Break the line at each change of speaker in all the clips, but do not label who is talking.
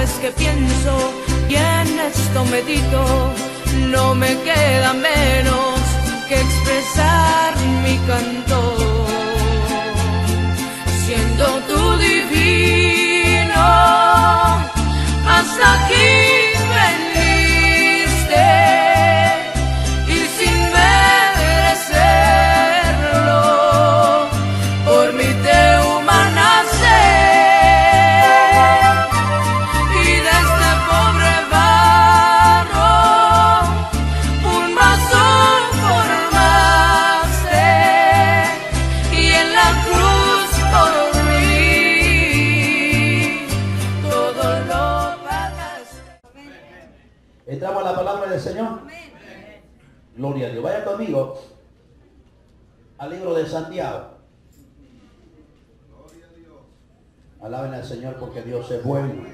vez que pienso y en esto medito, no me queda menos que expresar mi canto. Siendo tú divino, hasta aquí veniste, y sin merecerlo, por mí te humanaste, y de este pobre barro un vaso formaste, y en la cruz por mí todo lo pagaste.
Entramos a la palabra del Señor. Gloria a Dios. Vaya conmigo al libro de Santiago. Alaben al Señor porque Dios es bueno.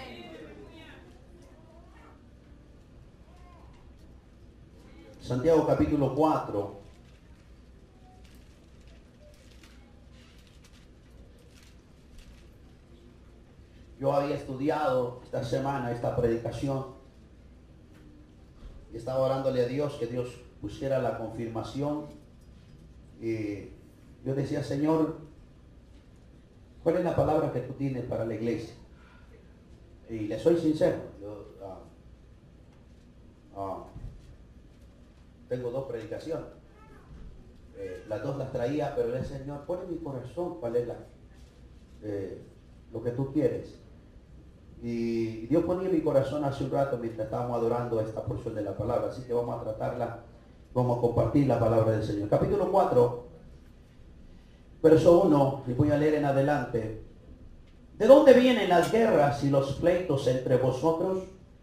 Santiago capítulo 4. Yo había estudiado esta semana esta predicación y estaba orándole a Dios que Dios pusiera la confirmación. Y yo decía, Señor, ¿cuál es la palabra que tú tienes para la iglesia? Y le soy sincero, yo tengo dos predicaciones. Las dos las traía, pero el Señor pone en mi corazón cuál es lo que tú quieres. Y Dios ponía en mi corazón hace un rato mientras estábamos adorando esta porción de la palabra. Así que vamos a tratarla, vamos a compartir la palabra del Señor. Capítulo 4, verso 1, y voy a leer en adelante. ¿De dónde vienen las guerras y los pleitos entre vosotros?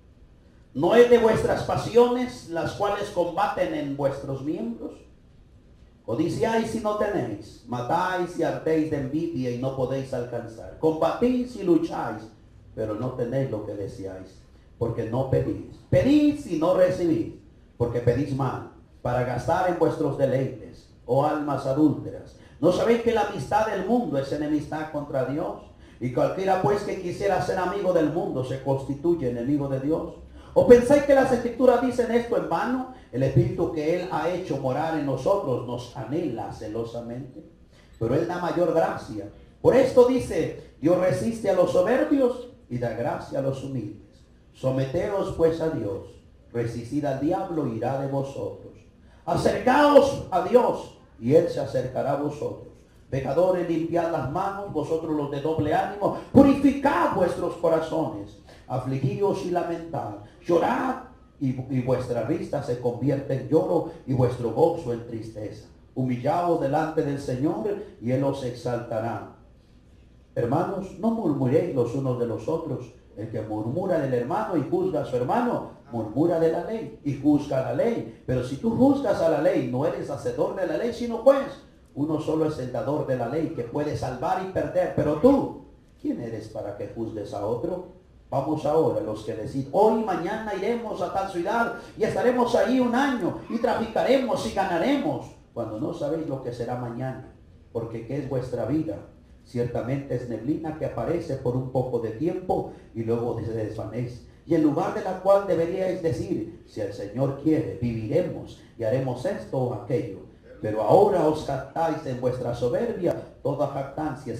¿No es de vuestras pasiones las cuales combaten en vuestros miembros? Codiciáis y no tenéis, matáis y ardéis de envidia y no podéis alcanzar. Combatís y lucháis, pero no tenéis lo que deseáis, porque no pedís. Pedís y no recibís, porque pedís mal, para gastar en vuestros deleites, oh almas adúlteras. ¿No sabéis que la amistad del mundo es enemistad contra Dios? Y cualquiera pues que quisiera ser amigo del mundo se constituye enemigo de Dios. ¿O pensáis que las Escrituras dicen esto en vano? El Espíritu que Él ha hecho morar en nosotros nos anhela celosamente, pero Él da mayor gracia. Por esto dice, Dios resiste a los soberbios y da gracia a los humildes. Someteos pues a Dios, resistid al diablo y irá de vosotros. Acercaos a Dios y Él se acercará a vosotros. Pecadores, limpiad las manos, vosotros los de doble ánimo, purificad vuestros corazones, afligíos y lamentad, llorad y vuestra risa se convierte en lloro y vuestro gozo en tristeza. Humillaos delante del Señor y Él os exaltará. Hermanos, no murmuréis los unos de los otros. El que murmura del hermano y juzga a su hermano, murmura de la ley y juzga a la ley. Pero si tú juzgas a la ley, no eres hacedor de la ley, sino juez. Uno solo es el dador de la ley, que puede salvar y perder. Pero tú, ¿quién eres para que juzgues a otro? Vamos ahora, los que deciden, hoy y mañana iremos a tal ciudad y estaremos ahí un año y traficaremos y ganaremos, cuando no sabéis lo que será mañana. Porque ¿qué es vuestra vida? Ciertamente es neblina que aparece por un poco de tiempo y luego se desvanece. Y en lugar de la cual deberíais decir, si el Señor quiere, viviremos y haremos esto o aquello. Pero ahora os jactáis en vuestra soberbia. Toda jactancia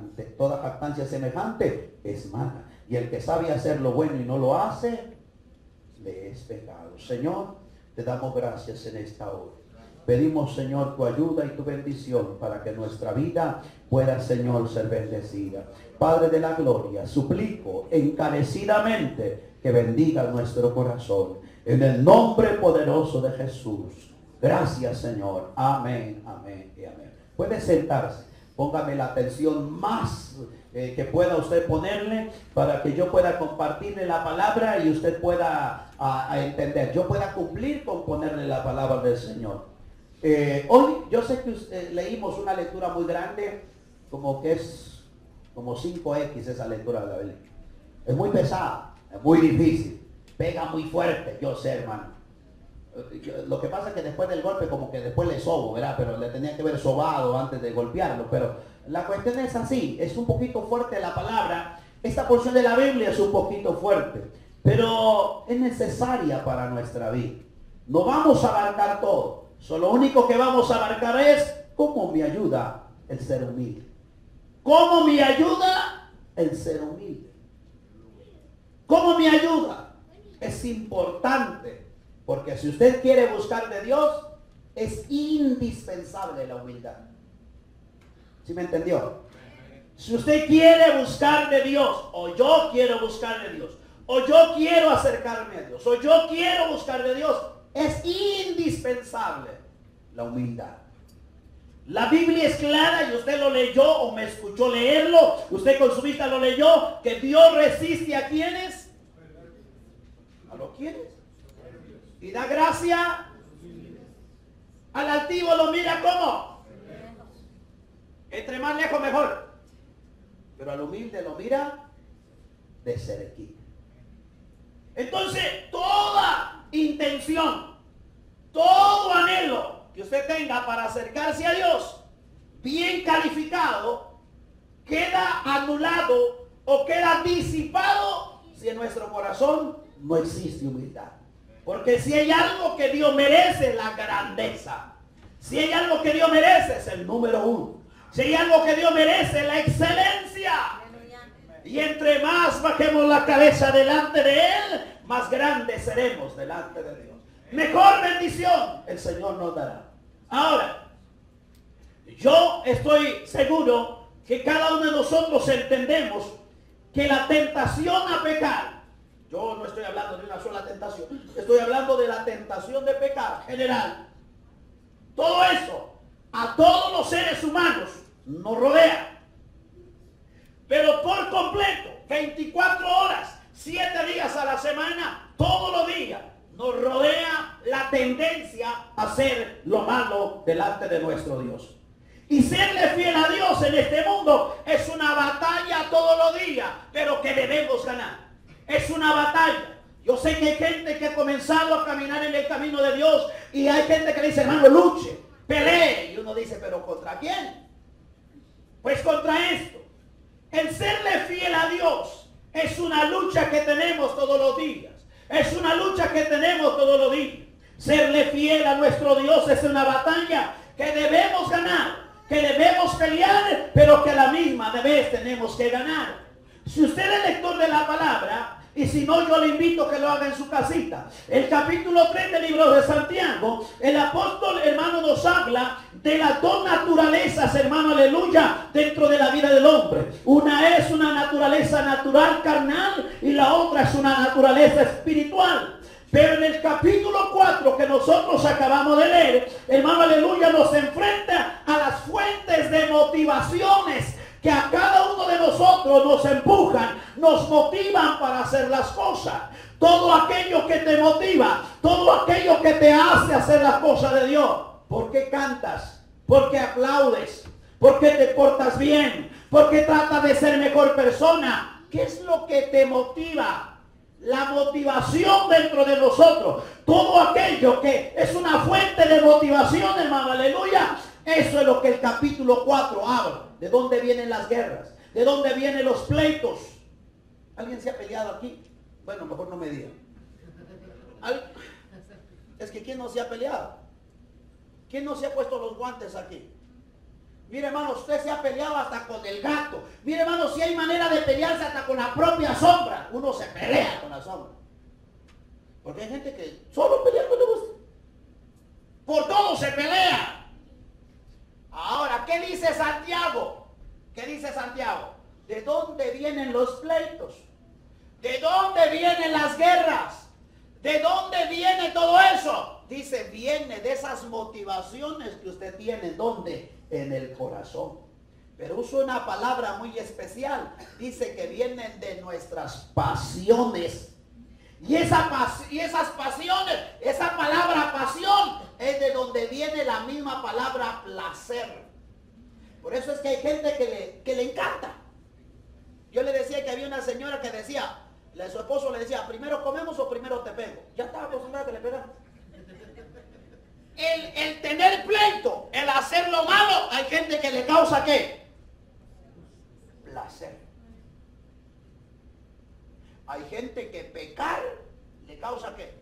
semejante es mala. Y el que sabe hacer lo bueno y no lo hace, le es pecado. Señor, te damos gracias en esta hora. Pedimos, Señor, tu ayuda y tu bendición para que nuestra vida pueda, Señor, ser bendecida. Padre de la gloria, suplico encarecidamente que bendiga nuestro corazón. En el nombre poderoso de Jesús. Gracias, Señor. Amén, amén y amén. Puede sentarse. Póngame la atención más que pueda usted ponerle para que yo pueda compartirle la palabra y usted pueda entender. Yo pueda cumplir con ponerle la palabra del Señor. Hoy yo sé que leímos una lectura muy grande, como que es como 5X esa lectura de la Biblia. Es muy pesada, es muy difícil, pega muy fuerte, yo sé, hermano. Lo que pasa es que después del golpe como que después le sobo, ¿verdad? Pero le tenía que haber sobado antes de golpearlo. Pero la cuestión es así, es un poquito fuerte la palabra, Esta porción de la Biblia es un poquito fuerte, pero es necesaria para nuestra vida. No vamos a abarcar todo. Lo único que vamos a abarcar es cómo me ayuda el ser humilde. ¿Cómo me ayuda el ser humilde? ¿Cómo me ayuda? Es importante, porque si usted quiere buscar de Dios, es indispensable la humildad. ¿Sí me entendió? Si usted quiere buscar de Dios, o yo quiero buscar de Dios, o yo quiero acercarme a Dios, o yo quiero buscar de Dios, es indispensable la humildad. La Biblia es clara y usted lo leyó o me escuchó leerlo. Usted con su vista lo leyó, que Dios resiste a quienes. ¿A los quienes? Y da gracia al altivo, lo mira como. Entre más lejos mejor. Pero al humilde lo mira de cerquita. Entonces, toda intención, todo anhelo que usted tenga para acercarse a Dios, bien calificado, queda anulado o queda disipado si en nuestro corazón no existe humildad. Porque si hay algo que Dios merece, la grandeza. Si hay algo que Dios merece, es el número uno. Si hay algo que Dios merece, la excelencia. Y entre más bajemos la cabeza delante de Él, más grandes seremos delante de Dios. Mejor bendición el Señor nos dará. Ahora, yo estoy seguro que cada uno de nosotros entendemos que la tentación a pecar, yo no estoy hablando de una sola tentación, estoy hablando de la tentación de pecar general. Todo eso, a todos los seres humanos, nos rodea. Pero por completo, 24 horas, 7 días a la semana, todos los días, nos rodea la tendencia a hacer lo malo delante de nuestro Dios. Y serle fiel a Dios en este mundo es una batalla todos los días, pero que debemos ganar. Es una batalla. Yo sé que hay gente que ha comenzado a caminar en el camino de Dios y hay gente que le dice, hermano, luche, pelee. Y uno dice, ¿pero contra quién? Pues contra esto. El serle fiel a Dios es una lucha que tenemos todos los días. Es una lucha que tenemos todos los días. Serle fiel a nuestro Dios es una batalla que debemos ganar, que debemos pelear, pero que a la misma vez tenemos que ganar. Si usted es lector de la palabra, y si no, yo le invito a que lo haga en su casita. El capítulo 3 del libro de Santiago, el apóstol, hermano, nos habla de las dos naturalezas, hermano, aleluya, dentro de la vida del hombre. Una es una naturaleza natural, carnal, y la otra es una naturaleza espiritual. Pero en el capítulo 4 que nosotros acabamos de leer, hermano, aleluya, nos enfrenta a las fuentes de motivaciones que a cada uno de nosotros nos empujan, nos motivan para hacer las cosas. Todo aquello que te motiva, todo aquello que te hace hacer las cosas de Dios. ¿Por qué cantas? ¿Por qué aplaudes? ¿Por qué te portas bien? ¿Por qué tratas de ser mejor persona? ¿Qué es lo que te motiva? La motivación dentro de nosotros. Todo aquello que es una fuente de motivación, hermano, aleluya. Eso es lo que el capítulo 4 habla. ¿De dónde vienen las guerras? ¿De dónde vienen los pleitos? ¿Alguien se ha peleado aquí? Bueno, mejor no me diga. Es que ¿quién no se ha peleado? ¿Quién no se ha puesto los guantes aquí? Mire, hermano, usted se ha peleado hasta con el gato. Mire, hermano, si hay manera de pelearse hasta con la propia sombra. Uno se pelea con la sombra. Porque hay gente que solo peleando le gusta. Por todo se pelea. Ahora, ¿qué dice Santiago? ¿Qué dice Santiago? ¿De dónde vienen los pleitos? ¿De dónde vienen las guerras? ¿De dónde viene todo eso? Dice, viene de esas motivaciones que usted tiene. ¿Dónde? En el corazón. Pero usa una palabra muy especial. Dice que vienen de nuestras pasiones. Y esas pasiones, esa palabra pasión, es de donde viene la misma palabra placer. Por eso es que hay gente que le encanta. Yo le decía que había una señora que decía, su esposo le decía, ¿primero comemos o primero te pego? Ya estaba acostumbrada que le pegaran. El tener pleito, el hacer lo malo, hay gente que le causa ¿qué? Placer. Hay gente que pecar le causa ¿qué?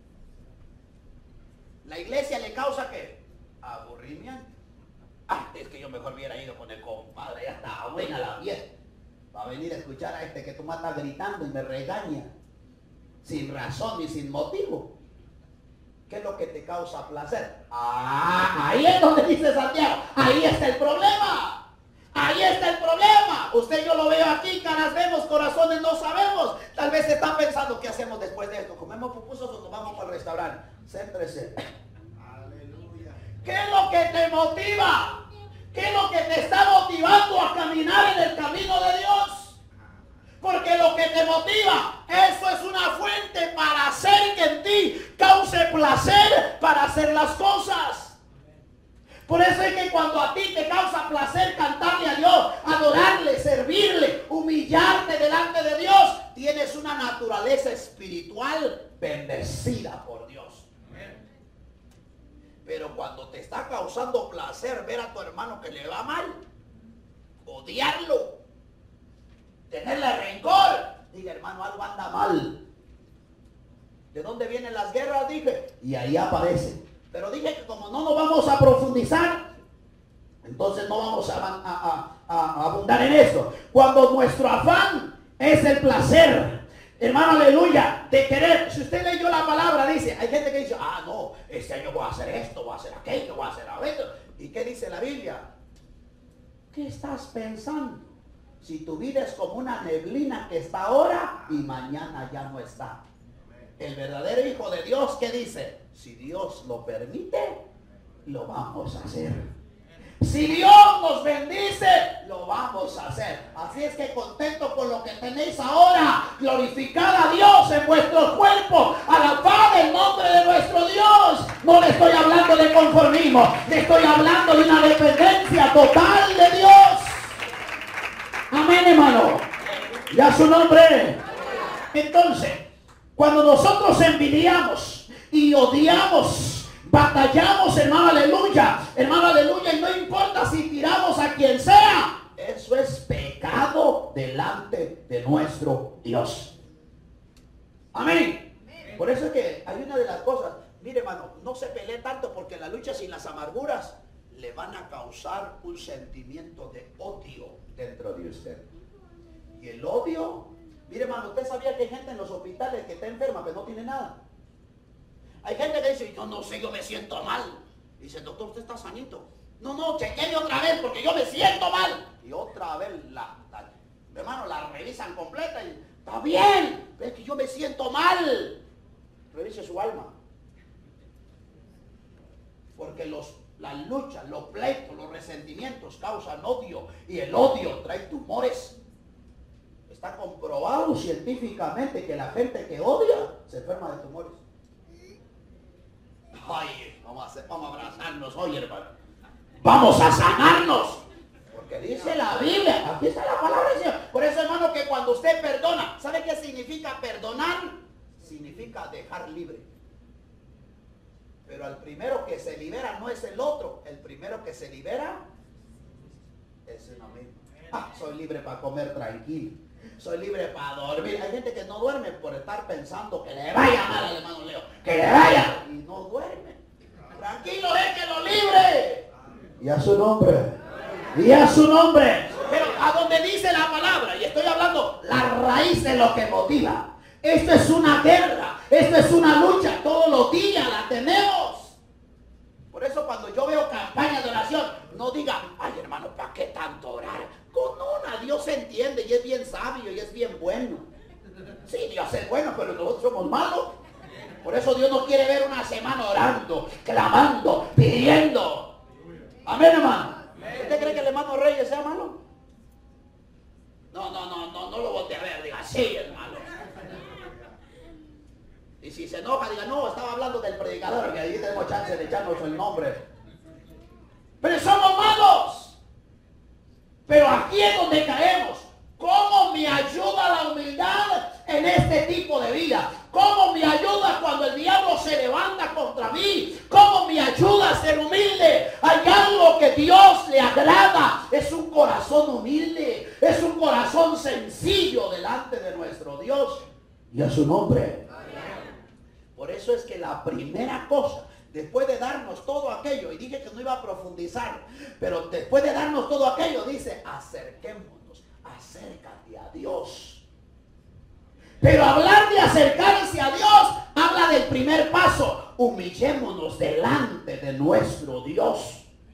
La iglesia le causa ¿qué? Aburrimiento. Es que yo mejor hubiera ido con el compadre, ya está buena la fiesta. Va a venir a escuchar a este que tú me estás gritando y me regaña. Sin razón ni sin motivo. ¿Qué es lo que te causa placer? Ahí es donde dice Santiago. Ahí está el problema. Ahí está el problema. Usted y yo lo veo aquí, caras vemos, corazones no sabemos. Tal vez están pensando, ¿qué hacemos después de esto? ¿Comemos pupusas o nos vamos para el restaurante? Céntrese. Aleluya. ¿Qué es lo que te motiva? ¿Qué es lo que te está motivando a caminar en el camino de Dios? Porque lo que te motiva, eso es una fuente para hacer que en ti cause placer para hacer las cosas. Por eso es que cuando a ti te causa placer cantarle a Dios, adorarle, servirle, humillarte delante de Dios, tienes una naturaleza espiritual bendecida por Dios. Pero cuando te está causando placer ver a tu hermano que le va mal, odiarlo, tenerle rencor, diga hermano, algo anda mal. ¿De dónde vienen las guerras? Dije, y ahí aparece. Pero dije que como no nos vamos a profundizar, entonces no vamos a abundar en esto. Cuando nuestro afán es el placer, hermano, aleluya, de querer. Si usted leyó la palabra, dice, hay gente que dice, no, este año voy a hacer esto, voy a hacer aquello, voy a hacer aquello. ¿Y qué dice la Biblia? ¿Qué estás pensando? Si tu vida es como una neblina que está ahora y mañana ya no está. El verdadero hijo de Dios, ¿qué dice? Si Dios lo permite, lo vamos a hacer. Si Dios nos bendice, lo vamos a hacer. Así es que contento con lo que tenéis ahora. Glorificad a Dios en vuestros cuerpos. Alabad el nombre de nuestro Dios. No le estoy hablando de conformismo. Le estoy hablando de una dependencia total de Dios. Amén, hermano. Y a su nombre. Entonces, cuando nosotros envidiamos y odiamos, batallamos, hermano, aleluya, y no importa si tiramos a quien sea, eso es pecado delante de nuestro Dios. Amén. Por eso es que hay una de las cosas, mire hermano, no se pelee tanto porque las luchas y las amarguras le van a causar un sentimiento de odio dentro de usted. Y el odio, mire hermano, usted sabía que hay gente en los hospitales que está enferma pero no tiene nada. Hay gente que dice, yo no sé, yo me siento mal. Dice, doctor, usted está sanito. No, chequeé otra vez porque yo me siento mal. Y otra vez hermano, la revisan completa y está bien, es que yo me siento mal. Revise su alma. Porque las luchas, los pleitos, los resentimientos causan odio. Y el odio trae tumores. Está comprobado científicamente que la gente que odia se enferma de tumores. Ay, vamos a abrazarnos hoy, hermano. Vamos a sanarnos. Porque dice la Biblia, aquí está la palabra del Señor. Por eso, hermano, que cuando usted perdona, ¿sabe qué significa perdonar? Significa dejar libre. Pero el primero que se libera no es el otro. El primero que se libera es uno mismo. Soy libre para comer tranquilo. Soy libre para dormir. Hay gente que no duerme por estar pensando que le vaya mal al hermano Leo. Que le vaya. Y no duerme. Tranquilo, déjelo libre. Y a su nombre. Y a su nombre. Pero a donde dice la palabra, y estoy hablando la raíz de lo que motiva. Esto es una guerra. Esto es una lucha. Todos los días la tenemos. Por eso cuando yo veo campañas de oración, no diga, ay hermano, ¿para qué tanto orar? Con una, Dios se entiende y es bien sabio y es bien bueno. Sí, Dios es bueno, pero nosotros somos malos. Por eso Dios no quiere ver una semana orando, clamando, pidiendo. Amén, hermano. ¿Usted cree que el hermano Reyes sea malo? No lo voltee a ver, diga, sí, hermano. Y si se enoja, diga, no, estaba hablando del predicador, que ahí tenemos chance de echarnos el nombre. Pero somos malos. Pero aquí es donde caemos. ¿Cómo me ayuda la humildad en este tipo de vida? ¿Cómo me ayuda cuando el diablo se levanta contra mí? ¿Cómo me ayuda a ser humilde? Hay algo que Dios le agrada. Es un corazón humilde. Es un corazón sencillo delante de nuestro Dios. y a su nombre. Por eso es que la primera cosa, después de darnos todo aquello, y dije que no iba a profundizar, pero después de darnos todo aquello, dice, acerquémonos, acércate a Dios. Pero hablar de acercarse a Dios, habla del primer paso, humillémonos delante de nuestro Dios.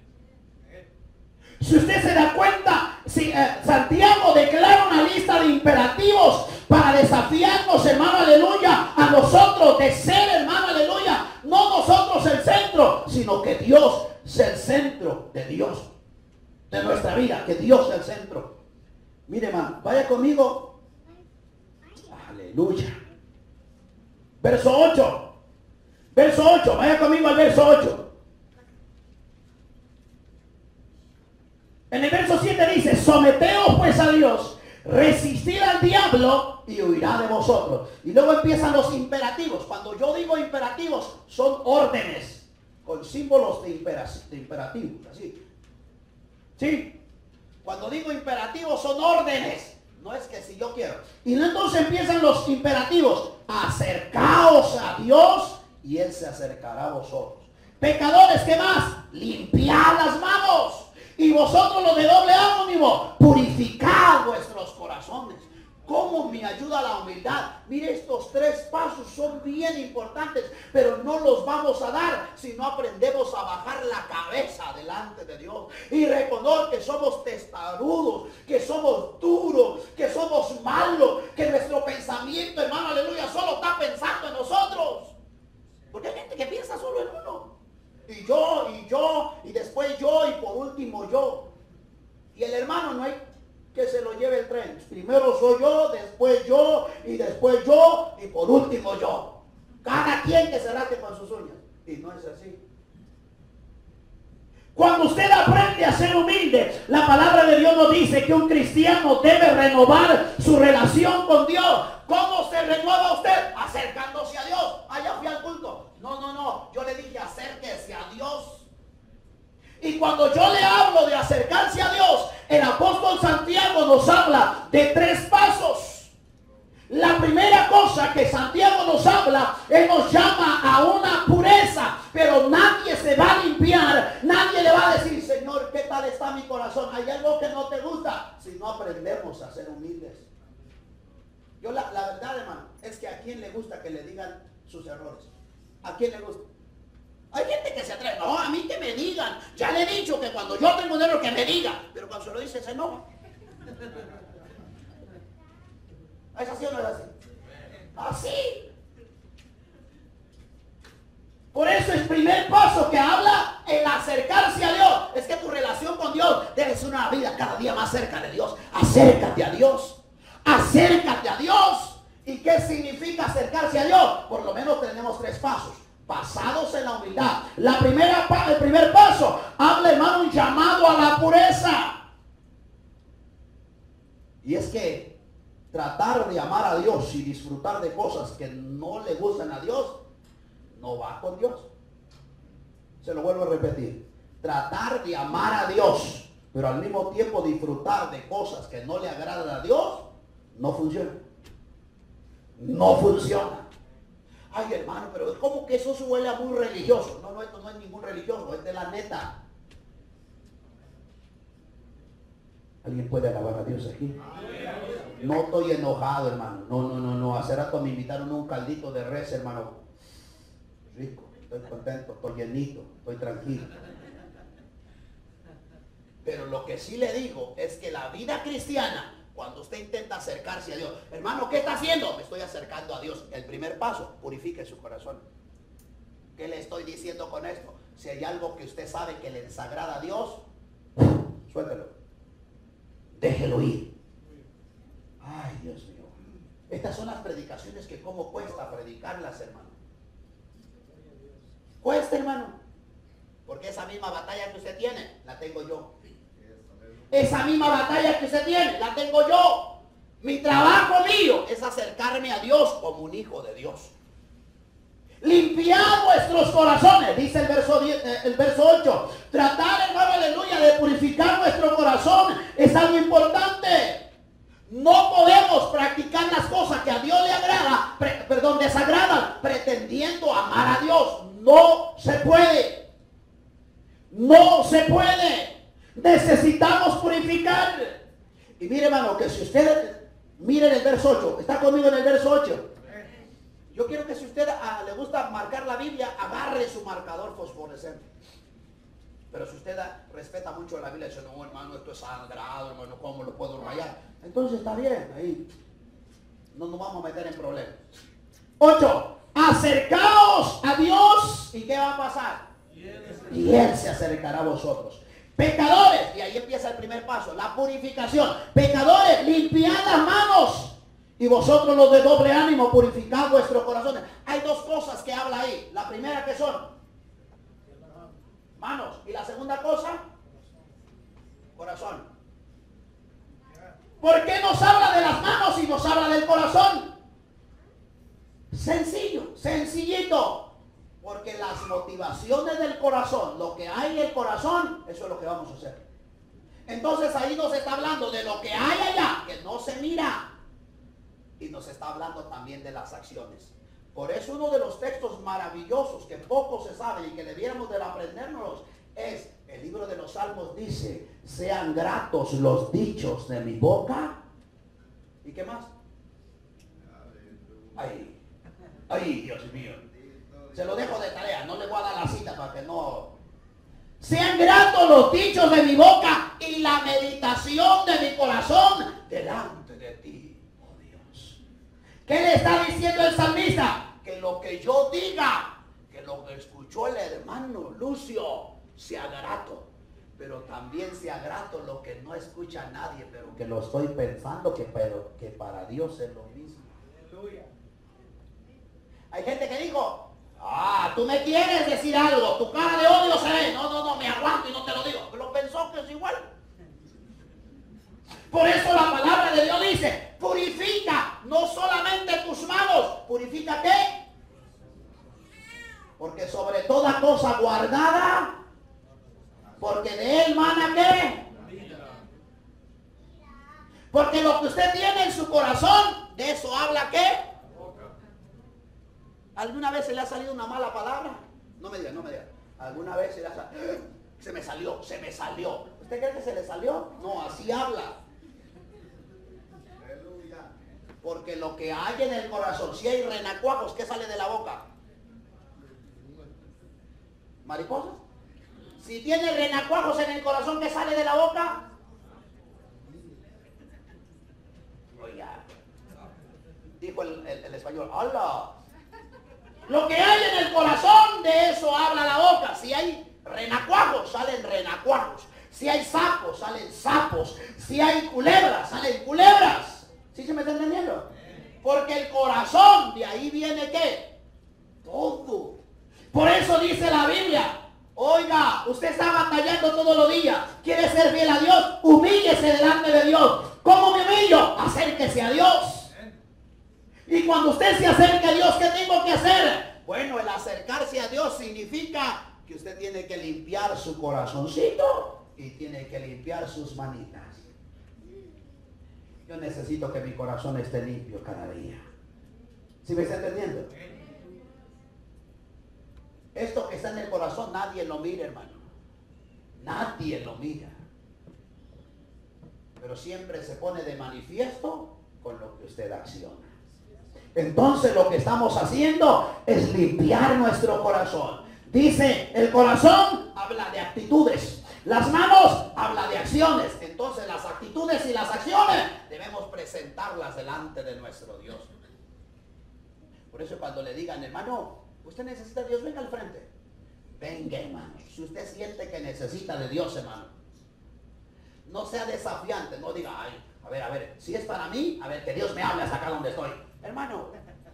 Si usted se da cuenta, Santiago declara una lista de imperativos para desafiarnos, hermano, aleluya, a nosotros de ser, hermano, aleluya, no nosotros el centro, sino que Dios sea el centro de Dios, de nuestra vida, que Dios sea el centro. Mire, hermano, vaya conmigo, aleluya, verso 8, vaya conmigo al verso 8. En el verso 7 dice, someteos pues a Dios, resistid al diablo y huirá de vosotros. Y luego empiezan los imperativos. Cuando yo digo imperativos, son órdenes con símbolos de imperativos, así. ¿Sí? Cuando digo imperativos, son órdenes. No es que si yo quiero. Y entonces empiezan los imperativos. Acercaos a Dios y Él se acercará a vosotros. Pecadores, ¿qué más? Limpiad las manos. Y vosotros los de doble ánimo, purificad vuestros corazones. ¿Cómo me ayuda la humildad? Mire, estos tres pasos son bien importantes, pero no los vamos a dar si no aprendemos a bajar la cabeza delante de Dios y reconocer que somos testarudos, que somos duros, que somos malos, que nuestro pensamiento, hermano, aleluya, solo está pensando en nosotros. Porque hay gente que piensa solo en uno. Y yo, y después yo, y por último yo. Y el hermano no hay que se lo lleve el tren. Primero soy yo, después yo, y después yo, y por último yo. Cada quien que se rasque con sus uñas. Y no es así. Cuando usted aprende a ser humilde, la palabra de Dios nos dice que un cristiano debe renovar su relación con Dios. ¿Cómo se renueva usted? Acercándose a Dios. Allá fui al culto. No, yo le dije acérquese a Dios. Y cuando yo le hablo de acercarse a Dios, el apóstol Santiago nos habla de tres pasos. La primera cosa que Santiago nos habla, él nos llama a una pureza, pero nadie se va a limpiar, nadie le va a decir, Señor, ¿qué tal está mi corazón? ¿Hay algo que no te gusta? Si no aprendemos a ser humildes. Yo la verdad, hermano, es que a quién le gusta que le digan sus errores. ¿A quién le gusta? Hay gente que se atreve, no, a mí que me digan. Ya le he dicho que cuando yo tengo un error que me diga, pero cuando se lo dice se enoja. ¿Es así o no es así? Así. Por eso el primer paso que habla el acercarse a Dios es que tu relación con Dios debe ser una vida cada día más cerca de Dios. Acércate a Dios. Acércate a Dios. ¿Y qué significa acercarse a Dios? Por lo menos tenemos tres pasos. Basados en la humildad. El primer paso habla, hermano, un llamado a la pureza. Y es que tratar de amar a Dios y disfrutar de cosas que no le gustan a Dios, no va con Dios. Se lo vuelvo a repetir. Tratar de amar a Dios, pero al mismo tiempo disfrutar de cosas que no le agradan a Dios, no funciona. No funciona. Ay, hermano, pero es como que eso huele a muy religioso. No, esto no es ningún religioso, es de la neta. ¿Alguien puede alabar a Dios aquí? No estoy enojado, hermano. No. Hace rato me invitaron a un caldito de res, hermano. Rico, estoy contento, estoy llenito, estoy tranquilo. Pero lo que sí le digo es que la vida cristiana, cuando usted intenta acercarse a Dios, hermano, ¿qué está haciendo? Me estoy acercando a Dios. El primer paso, purifique su corazón. ¿Qué le estoy diciendo con esto? Si hay algo que usted sabe que le desagrada a Dios, suéltelo. Déjelo ir. Ay, Dios mío. Estas son las predicaciones que cómo cuesta predicarlas, hermano. Cuesta, hermano. Porque esa misma batalla que usted tiene, la tengo yo. Esa misma batalla que usted tiene, la tengo yo. Mi trabajo mío es acercarme a Dios como un hijo de Dios. Limpiad vuestros corazones, dice el verso 8. Tratar, hermano, aleluya, de purificar nuestro corazón es algo importante. No podemos practicar las cosas que a Dios le agrada necesitamos purificar. Y mire, hermano, que si usted mire en el verso 8, está conmigo en el verso 8. Yo quiero que si usted le gusta marcar la Biblia, agarre su marcador fosforescente. Pero si usted respeta mucho la Biblia, dice, no, hermano, esto es sagrado, hermano, ¿cómo lo puedo rayar? Entonces está bien, ahí no nos vamos a meter en problemas. 8. Acercaos a Dios. ¿Y qué va a pasar? Y Él se acercará a vosotros. Pecadores, y ahí empieza el primer paso, la purificación. Pecadores, limpiad las manos. Y vosotros los de doble ánimo, purificad vuestros corazones. Hay dos cosas que habla ahí. La primera, que son manos. Y la segunda cosa, corazón. ¿Por qué nos habla de las manos y nos habla del corazón? Sencillo, sencillito. Porque las motivaciones del corazón, lo que hay en el corazón, eso es lo que vamos a hacer. Entonces ahí nos está hablando de lo que hay allá, que no se mira. Y nos está hablando también de las acciones. Por eso uno de los textos maravillosos que poco se sabe y que debiéramos de aprendernos es el libro de los Salmos. Dice, sean gratos los dichos de mi boca. ¿Y qué más? Ay, Dios mío. Se lo dejo de tarea, no le voy a dar la cita para que no. Sean gratos los dichos de mi boca y la meditación de mi corazón delante de ti, oh Dios. ¿Qué le está diciendo el salmista? Que lo que yo diga, que lo que escuchó el hermano Lucio, sea grato. Pero también sea grato lo que no escucha nadie, pero que lo estoy pensando, que para Dios es lo mismo. Aleluya. Hay gente que dijo, tú me quieres decir algo, tu cara de odio se ve. No, me aguanto y no te lo digo. Pero pensó que es igual. Por eso la palabra de Dios dice, purifica no solamente tus manos, purifica ¿qué? Porque sobre toda cosa guardada, porque de él mana ¿qué? Porque lo que usted tiene en su corazón, de eso habla ¿qué? ¿Alguna vez se le ha salido una mala palabra? No me diga. ¿Alguna vez se me salió? ¿Usted cree que se le salió? No, así habla. Porque lo que hay en el corazón, si hay renacuajos, ¿qué sale de la boca? ¿Mariposas? Si tiene renacuajos en el corazón, ¿qué sale de la boca? Oiga, dijo el español, ¡hala! Lo que hay en el corazón, de eso habla la boca. Si hay renacuajos, salen renacuajos. Si hay sapos, salen sapos. Si hay culebras, salen culebras. ¿Sí se me está entendiendo? Porque el corazón, de ahí viene ¿qué? Todo. Por eso dice la Biblia, oiga, usted está batallando todos los días, quiere ser fiel a Dios, humíllese delante de Dios. ¿Cómo me humillo? Acérquese a Dios. Y cuando usted se acerca a Dios, ¿qué tengo que hacer? Bueno, el acercarse a Dios significa que usted tiene que limpiar su corazoncito y tiene que limpiar sus manitas. Yo necesito que mi corazón esté limpio cada día. ¿Sí me está entendiendo? Esto que está en el corazón nadie lo mira, hermano. Nadie lo mira. Pero siempre se pone de manifiesto con lo que usted acciona. Entonces lo que estamos haciendo es limpiar nuestro corazón. Dice, el corazón habla de actitudes. Las manos habla de acciones. Entonces las actitudes y las acciones debemos presentarlas delante de nuestro Dios. Por eso cuando le digan, hermano, usted necesita de Dios, venga al frente. Venga, hermano. Si usted siente que necesita de Dios, hermano, no sea desafiante. No diga, ay, a ver, si es para mí, a ver, que Dios me hable hasta acá donde estoy. Hermano,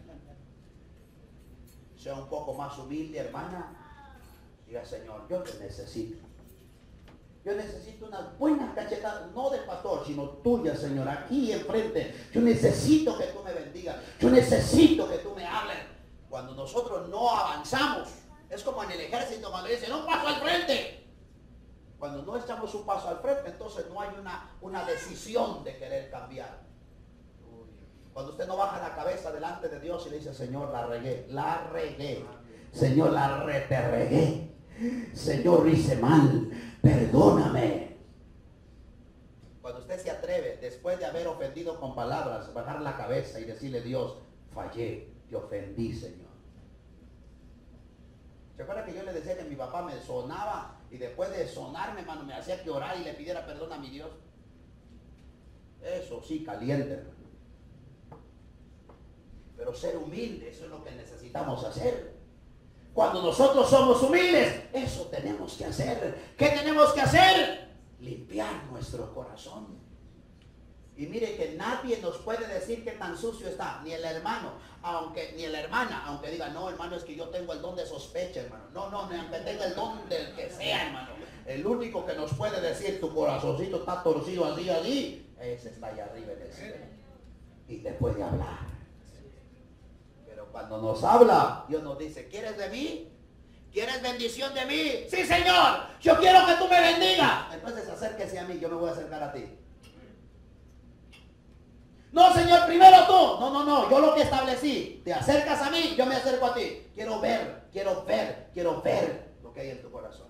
sea un poco más humilde, hermana. Diga, Señor, yo te necesito. Yo necesito unas buenas cachetadas, no del pastor, sino tuya, Señor, aquí enfrente. Yo necesito que tú me bendigas. Yo necesito que tú me hables. Cuando nosotros no avanzamos, es como en el ejército cuando dicen, un paso al frente. Cuando no echamos un paso al frente, entonces no hay una decisión de querer cambiar. Cuando usted no baja la cabeza delante de Dios y le dice, Señor, la regué. Señor, te regué. Señor, hice mal, perdóname. después de haber ofendido con palabras, bajar la cabeza y decirle: Dios, fallé, te ofendí, Señor. ¿Se acuerda que yo le decía que mi papá me sonaba y después de sonarme, hermano, me hacía que orara y le pidiera perdón a mi Dios? Eso sí, caliente, hermano. Pero ser humilde, eso es lo que necesitamos hacer. Cuando nosotros somos humildes, eso tenemos que hacer. ¿Qué tenemos que hacer? Limpiar nuestro corazón. Y mire que nadie nos puede decir que tan sucio está, ni el hermano, ni la hermana, aunque diga: no, hermano, es que yo tengo el don de sospecha, hermano. No, ni aunque tenga el don del que sea, hermano. El único que nos puede decir: tu corazoncito está torcido así, ese está allá arriba en el cielo. Y te puede hablar. Pero cuando nos habla, Dios nos dice: ¿quieres de mí? ¿Quieres bendición de mí? Sí, Señor, yo quiero que tú me bendigas. Entonces acérquese a mí, yo me voy a acercar a ti. No, Señor, primero tú. No, yo lo que establecí. Te acercas a mí, yo me acerco a ti. Quiero ver lo que hay en tu corazón.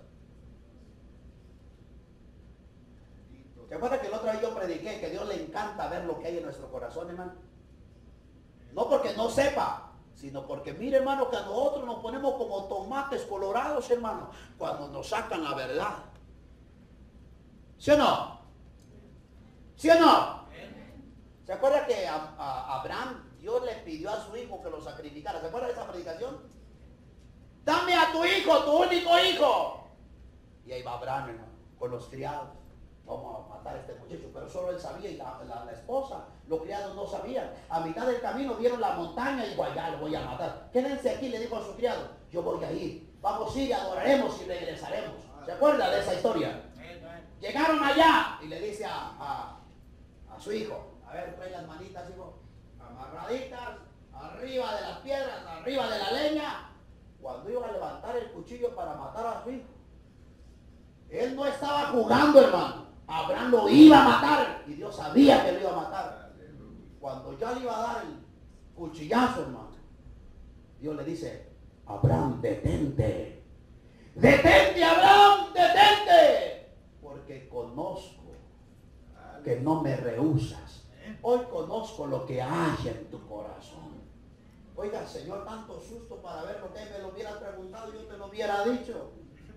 ¿Se acuerdan que el otro día yo prediqué que a Dios le encanta ver lo que hay en nuestro corazón, hermano? No porque no sepa, sino porque, mire, hermano, que a nosotros nos ponemos como tomates colorados, hermano, cuando nos sacan la verdad. ¿Sí o no? ¿Sí o no? ¿Se acuerda que a Abraham Dios le pidió a su hijo que lo sacrificara? ¿Se acuerda de esa predicación? Dame a tu hijo, tu único hijo. Y ahí va Abraham, hermano, con los criados. Vamos a matar a este muchacho, pero solo él sabía y la esposa, los criados no sabían. A mitad del camino vieron la montaña y dijo: allá lo voy a matar. Quédense aquí, le dijo a su criado: yo voy a ir. Vamos a ir, adoraremos y regresaremos. ¿Se acuerda de esa historia? Llegaron allá y le dice a su hijo: a ver, trae las manitas, hijo, amarraditas, arriba de las piedras, arriba de la leña. Cuando iba a levantar el cuchillo para matar a su hijo, él no estaba jugando, hermano. Abraham lo iba a matar y Dios sabía que lo iba a matar. Cuando ya le iba a dar el cuchillazo, hermano, Dios le dice: Abraham, detente. Detente, Abraham, detente. Porque conozco que no me rehusas. Hoy conozco lo que hay en tu corazón. Oiga, Señor, tanto susto para ver lo que me lo hubieras preguntado, yo te lo hubiera dicho.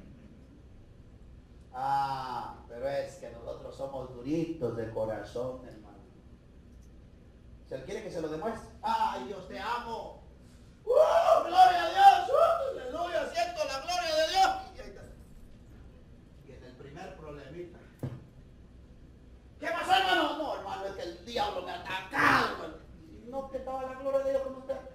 Pero es que nosotros somos duritos de corazón, hermano. ¿Se quiere que se lo demuestre? ¡Ay, Dios, te amo! ¡Gloria a Dios! ¡Aleluya! ¡Siento la gloria de Dios! Y ahí está. Y en el primer problemita: ¿qué pasó, hermano? No, hermano, es que el diablo me atacaba, hermano. No, que estaba la gloria de Dios con usted.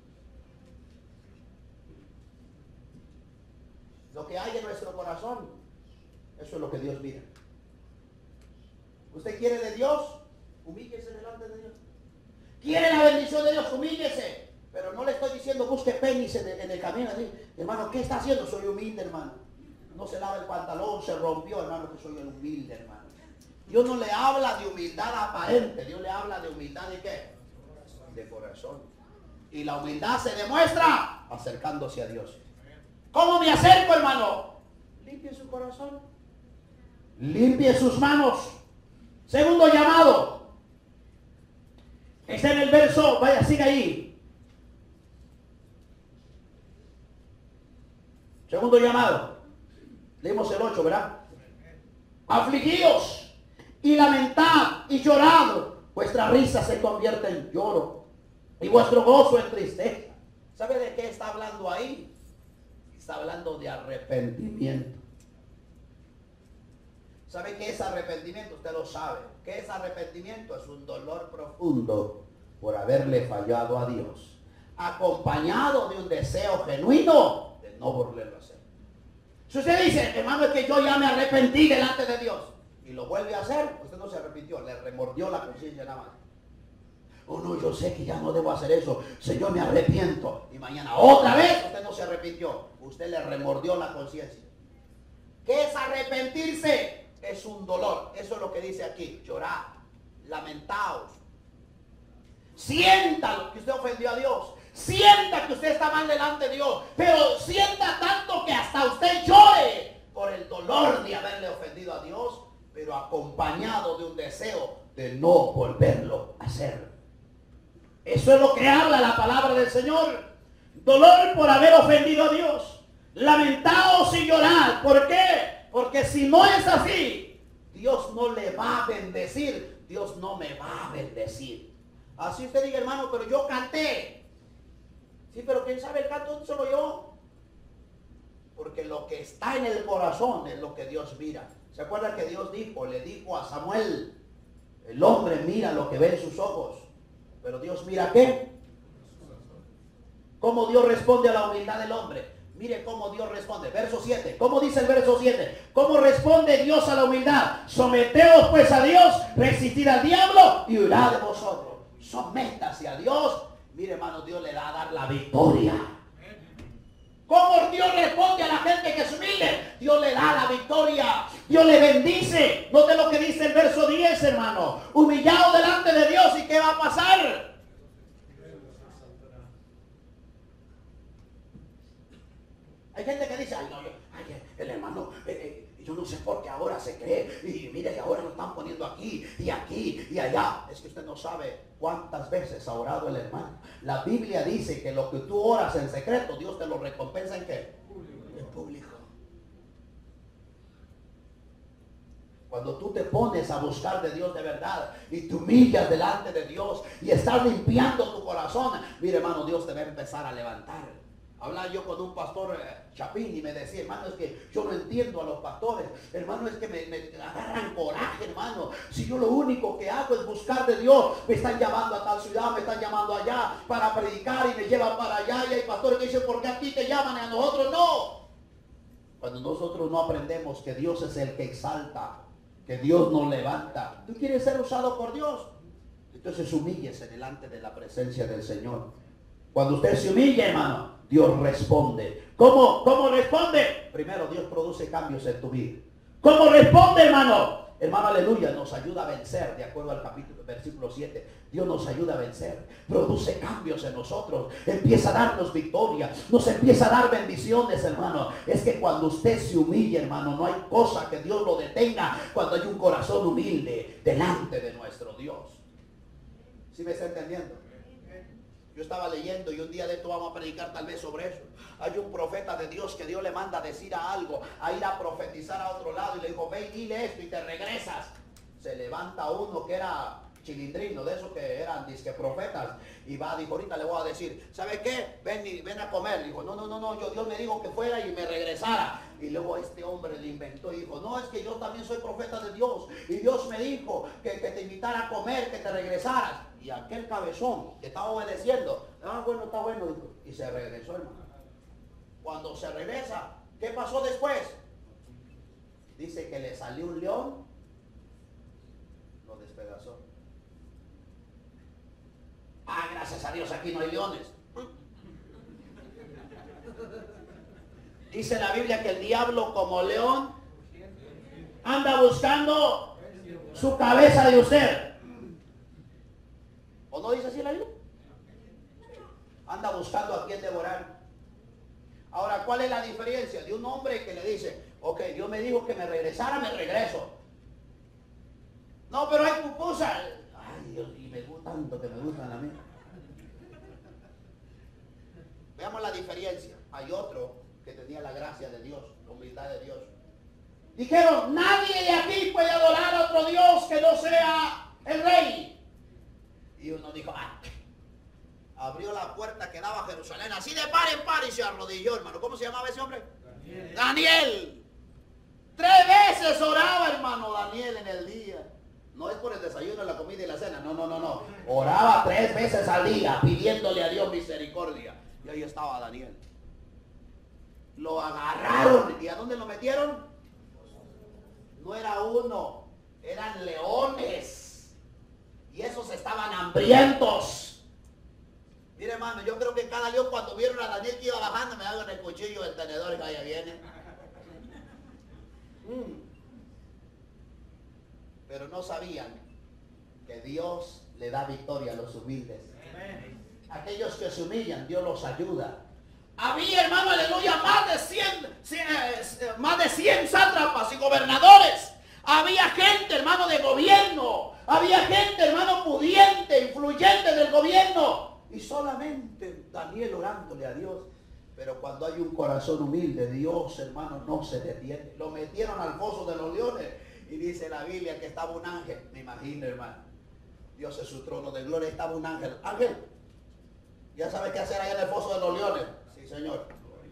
Lo que hay en nuestro corazón, eso es lo que Dios mira. ¿Usted quiere de Dios? Humíllese delante de Dios. ¿Quiere la bendición de Dios? Humíllese. Pero no le estoy diciendo busque penis en el camino. Así, hermano, ¿qué está haciendo? Soy humilde, hermano. No se lava el pantalón, se rompió, hermano, que soy el humilde, hermano. Dios no le habla de humildad aparente. Dios le habla de humildad de ¿qué? De corazón. Y la humildad se demuestra acercándose a Dios. ¿Cómo me acerco, hermano? Limpie su corazón. Limpie sus manos. Segundo llamado. Está en el verso, vaya, siga ahí. Segundo llamado. Leímos el 8, ¿verdad? Afligidos y lamentad y llorad. Vuestra risa se convierte en lloro y vuestro gozo en tristeza. ¿Sabe de qué está hablando ahí? Está hablando de arrepentimiento. ¿Sabe qué es arrepentimiento? Usted lo sabe. ¿Qué es arrepentimiento? Es un dolor profundo por haberle fallado a Dios, acompañado de un deseo genuino de no volverlo a hacer. Si usted dice: hermano, es que yo ya me arrepentí delante de Dios, y lo vuelve a hacer, usted no se arrepintió, le remordió la conciencia nada más. Oh no, yo sé que ya no debo hacer eso, Señor, me arrepiento. Y mañana otra vez usted no se arrepintió, usted le remordió la conciencia. ¿Qué es arrepentirse? Es un dolor. Eso es lo que dice aquí: llorad, lamentaos. Sienta que usted ofendió a Dios, sienta que usted está mal delante de Dios, pero sienta tanto que hasta usted llore por el dolor de haberle ofendido a Dios, pero acompañado de un deseo de no volverlo a hacer. Eso es lo que habla la palabra del Señor. Dolor por haber ofendido a Dios. Lamentaos y llorad. ¿Por qué? Porque si no es así, Dios no le va a bendecir. Dios no me va a bendecir. Así usted diga, hermano, pero yo canté. Sí, pero ¿quién sabe el canto? Solo yo. Porque lo que está en el corazón es lo que Dios mira. ¿Se acuerda que Dios le dijo a Samuel, el hombre mira lo que ve en sus ojos, pero Dios mira qué? ¿Cómo Dios responde a la humildad del hombre? Mire cómo Dios responde. Verso 7. ¿Cómo dice el verso 7? ¿Cómo responde Dios a la humildad? Someteos pues a Dios, resistid al diablo y huirá de vosotros. Sométase a Dios. Mire, hermano, Dios le va a dar la victoria. ¿Cómo Dios responde a la gente que se humille? Dios le da la victoria. Dios le bendice. Note lo que dice el verso 10, hermano. Humillado delante de Dios. ¿Y qué va a pasar? Hay gente que dice, ay, no, el hermano, yo no sé por qué ahora se cree. Y mire que ahora lo están poniendo aquí y allá. Es que usted no sabe cuántas veces ha orado el hermano. La Biblia dice que lo que tú oras en secreto, Dios te lo recompensa ¿en qué? En público. Cuando tú te pones a buscar de Dios de verdad y te humillas delante de Dios y estás limpiando tu corazón, mire, hermano, Dios te va a empezar a levantar. Hablaba yo con un pastor Chapín y me decía, hermano, es que yo no entiendo a los pastores, hermano, es que me agarran coraje, hermano. Si yo lo único que hago es buscar de Dios, me están llamando a tal ciudad, me están llamando allá para predicar y me llevan para allá, y hay pastores que dicen, ¿por qué a ti te llaman y a nosotros no? Cuando nosotros no aprendemos que Dios es el que exalta, que Dios nos levanta. ¿Tú quieres ser usado por Dios? Entonces humíllese delante de la presencia del Señor. Cuando usted se humilla, hermano, Dios responde. ¿Cómo responde? Primero, Dios produce cambios en tu vida. ¿Cómo responde, hermano? Hermano, aleluya, nos ayuda a vencer, de acuerdo al versículo 7. Dios nos ayuda a vencer, produce cambios en nosotros, empieza a darnos victoria, nos empieza a dar bendiciones, hermano. Es que cuando usted se humilla, hermano, no hay cosa que Dios lo detenga cuando hay un corazón humilde delante de nuestro Dios. ¿Sí me está entendiendo? Yo estaba leyendo y un día de esto vamos a predicar tal vez sobre eso. Hay un profeta de Dios que Dios le manda a decir a algo, a ir a profetizar a otro lado, y le dijo, ve y dile esto y te regresas. Se levanta uno que era chilindrino, de esos que eran disque profetas, y va, dijo, ahorita le voy a decir, ¿sabe qué? Ven a comer. Dijo, no, Dios me dijo que fuera y me regresara. Y luego este hombre le inventó y dijo, no, es que yo también soy profeta de Dios, y Dios me dijo que te invitara a comer, que te regresaras. Y aquel cabezón que estaba obedeciendo, bueno, está bueno, dijo, y se regresó, hermano. Cuando se regresa, ¿qué pasó después? Dice que le salió un león, lo despedazó. Gracias a Dios aquí no hay leones. Dice la Biblia que el diablo como león anda buscando su cabeza de usted. ¿O no dice así la Biblia? Anda buscando a quien devorar. Ahora, ¿cuál es la diferencia de un hombre que le dice, ok, Dios me dijo que me regresara, me regreso? No, pero hay pupusas. Ay, Dios, y me gusta tanto que me gustan a mí. Veamos la diferencia. Hay otro que tenía la gracia de Dios, la humildad de Dios. Dijeron, nadie de aquí puede adorar a otro Dios que no sea el rey. Y uno dijo, abrió la puerta que daba a Jerusalén, así de par en par, y se arrodilló, hermano. ¿Cómo se llamaba ese hombre? Daniel. 3 veces oraba, hermano, Daniel en el día. No es por el desayuno, la comida y la cena, no. Oraba 3 veces al día, pidiéndole a Dios misericordia. Y ahí estaba Daniel. Lo agarraron. ¿Y a dónde lo metieron? No era uno, eran leones. Y esos estaban hambrientos. Mire, hermano, yo creo que cada león cuando vieron a Daniel que iba bajando, me daban el cuchillo del tenedor y que allá viene. Pero no sabían que Dios le da victoria a los humildes. Aquellos que se humillan, Dios los ayuda. Había, hermano, aleluya, más de 100 sátrapas y gobernadores. Había gente, hermano, de gobierno. Había gente, hermano, pudiente, influyente del gobierno. Y solamente Daniel orándole a Dios. Pero cuando hay un corazón humilde, Dios, hermano, no se detiene. Lo metieron al foso de los leones. Y dice la Biblia que estaba un ángel. Me imagino, hermano. Dios es su trono de gloria. Estaba un ángel. Ángel, ¿ya sabe qué hacer allá en el foso de los leones? Sí, Señor.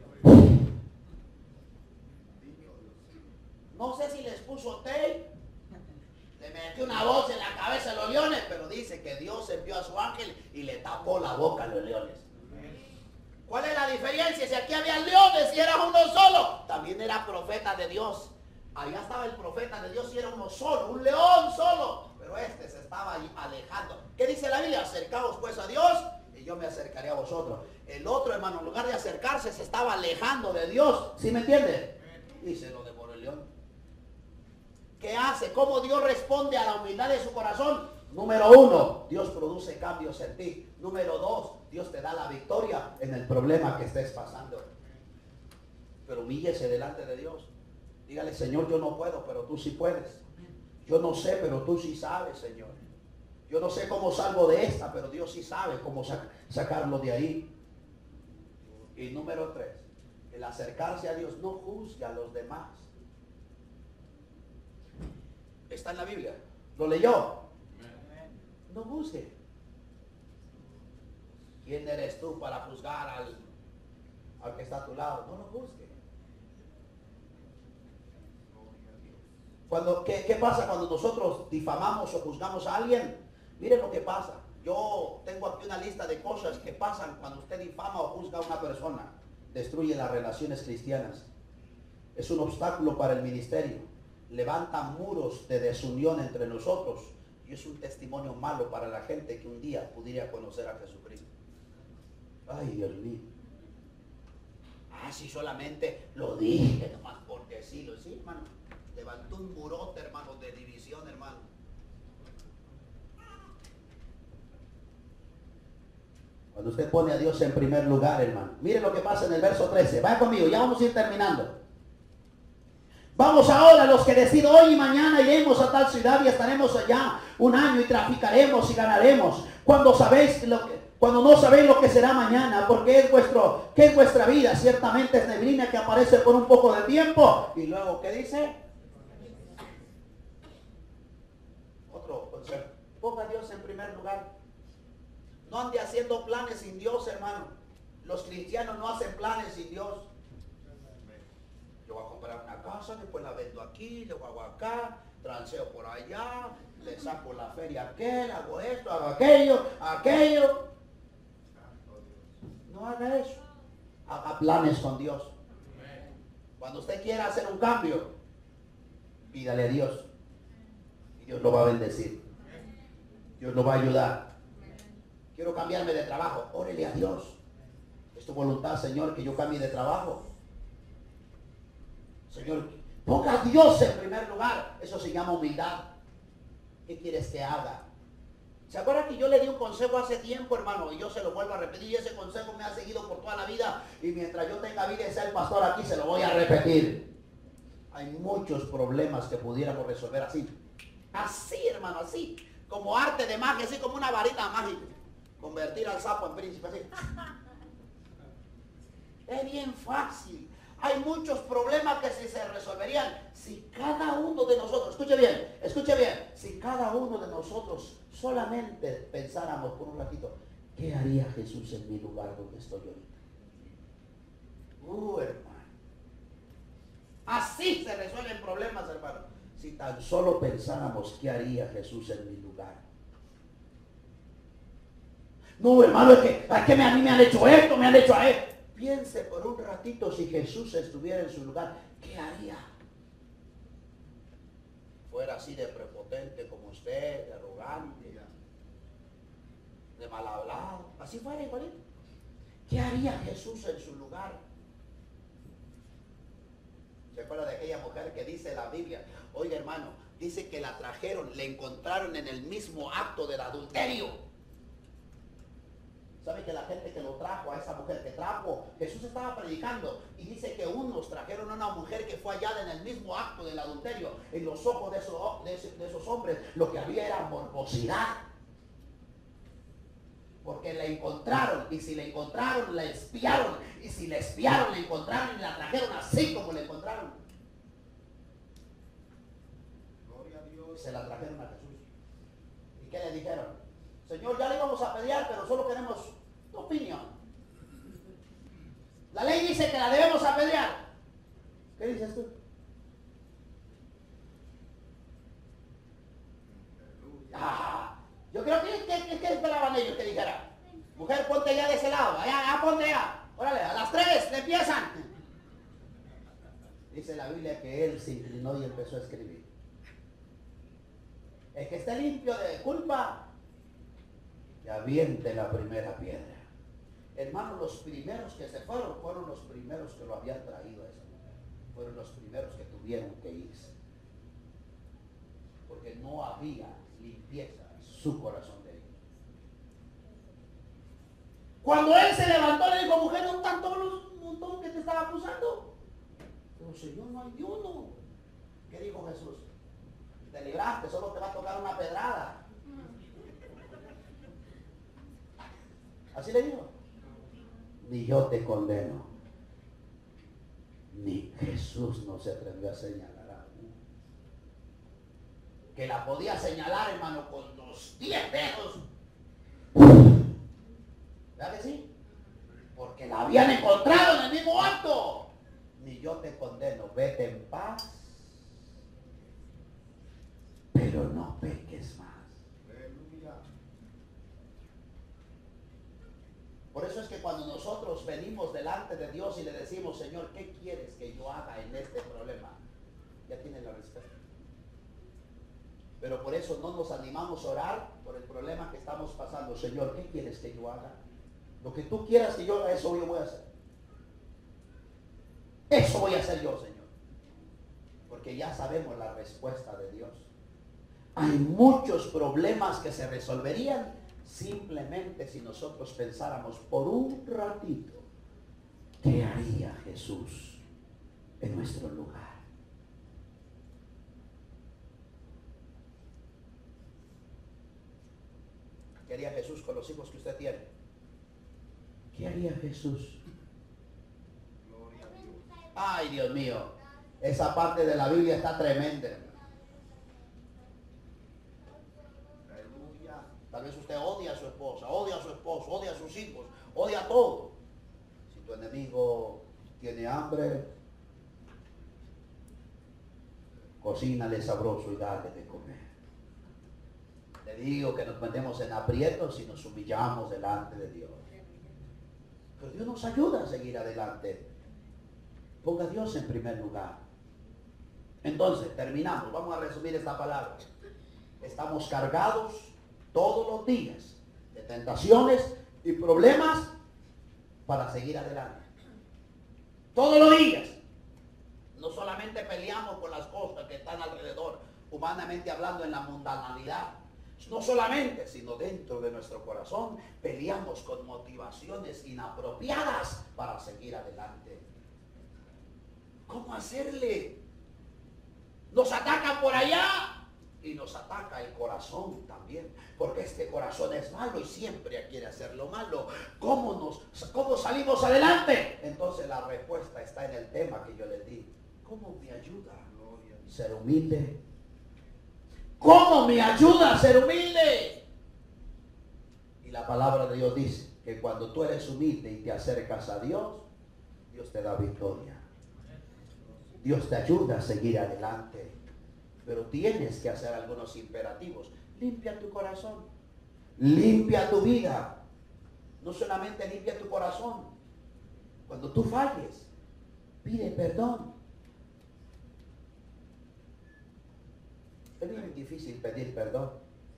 No sé si les puso tape, le metió una voz en la cabeza a los leones, pero dice que Dios envió a su ángel y le tapó la boca a los leones. ¿Cuál es la diferencia? Si aquí había leones y era uno solo, también era profeta de Dios. Allá estaba el profeta de Dios y era uno solo, un león solo, pero este se estaba alejando. ¿Qué dice la Biblia? Acercaos pues a Dios y yo me acercaré a vosotros. El otro, hermano, en lugar de acercarse, se estaba alejando de Dios. ¿Sí me entiende? Y se lo devoró el león. ¿Qué hace? ¿Cómo Dios responde a la humildad de su corazón? Número 1, Dios produce cambios en ti. Número 2, Dios te da la victoria en el problema que estés pasando. Pero humíllese delante de Dios. Dígale, Señor, yo no puedo, pero tú sí puedes. Yo no sé, pero tú sí sabes, Señor. Yo no sé cómo salgo de esta, pero Dios sí sabe cómo sacarlo de ahí. Y número 3, el acercarse a Dios no juzga a los demás. Está en la Biblia. ¿Lo leyó? No juzgue. ¿Quién eres tú para juzgar al que está a tu lado? No lo juzgue. ¿Qué pasa cuando nosotros difamamos o juzgamos a alguien? Miren lo que pasa. Yo tengo aquí una lista de cosas que pasan cuando usted difama o juzga a una persona. Destruye las relaciones cristianas. Es un obstáculo para el ministerio. Levanta muros de desunión entre nosotros y es un testimonio malo para la gente que un día pudiera conocer a Jesucristo. Ay, Dios mío. Si solamente lo dije nomás por decirlo. Sí, hermano. Levantó un murote, hermano, de división, hermano. Cuando usted pone a Dios en primer lugar, hermano. Mire lo que pasa en el verso 13. Vaya conmigo, ya vamos a ir terminando. Vamos ahora, los que decido hoy y mañana iremos a tal ciudad y estaremos allá un año y traficaremos y ganaremos. Cuando no sabéis lo que será mañana, porque ¿qué es vuestra vida? Ciertamente es neblina que aparece por un poco de tiempo. Y luego, ¿qué dice? Otro consejo. Ponga a Dios en primer lugar. No ande haciendo planes sin Dios, hermano. Los cristianos no hacen planes sin Dios. Yo voy a comprar una casa, después la vendo aquí, luego hago acá, transeo por allá, le saco la feria a aquel, hago esto, hago aquello. No haga eso. Haga planes con Dios. Cuando usted quiera hacer un cambio, pídale a Dios. Y Dios lo va a bendecir. Dios lo va a ayudar. Quiero cambiarme de trabajo. Órele a Dios. Es tu voluntad, Señor, que yo cambie de trabajo. Señor, ponga a Dios en primer lugar. Eso se llama humildad. ¿Qué quieres que haga? ¿Se acuerdan que yo le di un consejo hace tiempo, hermano? Y yo se lo vuelvo a repetir. Y ese consejo me ha seguido por toda la vida. Y mientras yo tenga vida y sea el pastor aquí, se lo voy a repetir. Hay muchos problemas que pudiéramos resolver así. Así, hermano, así. Como arte de magia, así como una varita mágica. Convertir al sapo en príncipe, así. Es bien fácil. Hay muchos problemas que se resolverían si cada uno de nosotros, escuche bien, si cada uno de nosotros solamente pensáramos por un ratito, ¿qué haría Jesús en mi lugar donde estoy ahorita? Hermano. Así se resuelven problemas, hermano. Si tan solo pensáramos, ¿qué haría Jesús en mi lugar? No, hermano, es que a mí me han hecho esto, me han hecho a esto. Piense por un ratito si Jesús estuviera en su lugar, ¿qué haría? Fuera así de prepotente como usted, de arrogante, de mal hablado, así fuera igualito. ¿Qué haría Jesús en su lugar? ¿Se acuerda de aquella mujer que dice la Biblia? Oiga, hermano, dice que la trajeron, le encontraron en el mismo acto del adulterio. ¿Sabe que la gente que lo trajo, a esa mujer que trajo, Jesús estaba predicando y dice que unos trajeron a una mujer que fue hallada en el mismo acto del adulterio? En los ojos de esos hombres lo que había era morbosidad. Porque la encontraron, y si la encontraron, la espiaron, y si la espiaron, la encontraron y la trajeron así como la encontraron. Gloria a Dios. Y se la trajeron a Jesús. ¿Y qué le dijeron? Señor, ya le íbamos a pelear, pero solo queremos tu opinión. La ley dice que la debemos apedrear. ¿Qué dices tú? Yo creo que esperaban ellos que dijera: mujer, ponte ya de ese lado, allá, ponte ya. Órale, a las 3 le empiezan. Dice la Biblia que él se inclinó y empezó a escribir. El que esté limpio de culpa, que aviente la primera piedra. Hermanos, los primeros que se fueron los primeros que lo habían traído a esa mujer. Fueron los primeros que tuvieron que irse. Porque no había limpieza en su corazón de ellos. Cuando él se levantó, le dijo: mujer, ¿no están todos los montón que te estaba acusando? Pero Señor, no hay ni uno. ¿Qué dijo Jesús? Te libraste, solo te va a tocar una pedrada. Así le dijo: ni yo te condeno. Ni Jesús no se atrevió a señalar a uno. Que la podía señalar, hermano, con los 10 dedos. ¿Verdad que sí? Porque la habían encontrado en el mismo acto. Ni yo te condeno, vete en paz, pero no peques más. Aleluya. Por eso es que cuando nosotros venimos delante de Dios y le decimos: Señor, ¿qué quieres que yo haga en este problema? Ya tiene la respuesta. Pero por eso no nos animamos a orar por el problema que estamos pasando. Señor, ¿qué quieres que yo haga? Lo que tú quieras que yo haga, eso yo voy a hacer. Eso voy a hacer yo, Señor. Porque ya sabemos la respuesta de Dios. Hay muchos problemas que se resolverían simplemente si nosotros pensáramos por un ratito qué haría Jesús en nuestro lugar. ¿Qué haría Jesús con los hijos que usted tiene? ¿Qué haría Jesús? Ay, Dios mío, esa parte de la Biblia está tremenda. Tal vez usted odia a su esposa, odia a su esposo, odia a sus hijos, odia a todo. Si tu enemigo tiene hambre, cocínale sabroso y dale de comer. Le digo que nos metemos en aprietos y nos humillamos delante de Dios. Pero Dios nos ayuda a seguir adelante. Ponga a Dios en primer lugar. Entonces, terminamos. Vamos a resumir esta palabra. Estamos cargados todos los días de tentaciones y problemas para seguir adelante. Todos los días. No solamente peleamos por las cosas que están alrededor, humanamente hablando, en la mundanalidad. No solamente, sino dentro de nuestro corazón peleamos con motivaciones inapropiadas para seguir adelante. ¿Cómo hacerle? Nos atacan por allá y nos ataca el corazón también, porque este corazón es malo y siempre quiere hacer lo malo. ¿Cómo salimos adelante? Entonces la respuesta está en el tema que yo les di. ¿Cómo me ayuda a ser humilde? ¿Cómo me ayuda a ser humilde? Y la palabra de Dios dice que cuando tú eres humilde y te acercas a Dios, Dios te da victoria. Dios te ayuda a seguir adelante. Pero tienes que hacer algunos imperativos. Limpia tu corazón. Limpia tu vida. No solamente limpia tu corazón. Cuando tú falles, pide perdón. Es bien difícil pedir perdón.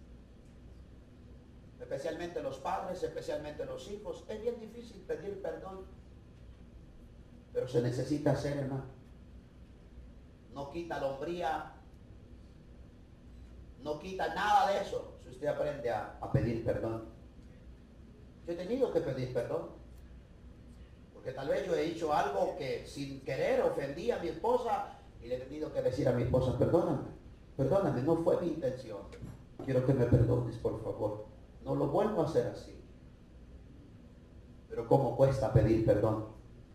Especialmente los padres, especialmente los hijos. Es bien difícil pedir perdón. Pero se necesita hacer, hermano. No quita la hombría. No quita nada de eso si usted aprende a pedir perdón. Yo he tenido que pedir perdón. Porque tal vez yo he hecho algo que sin querer ofendí a mi esposa y le he tenido que decir a mi esposa, perdóname, no fue mi intención. Quiero que me perdones, por favor. No lo vuelvo a hacer así. Pero ¿cómo cuesta pedir perdón?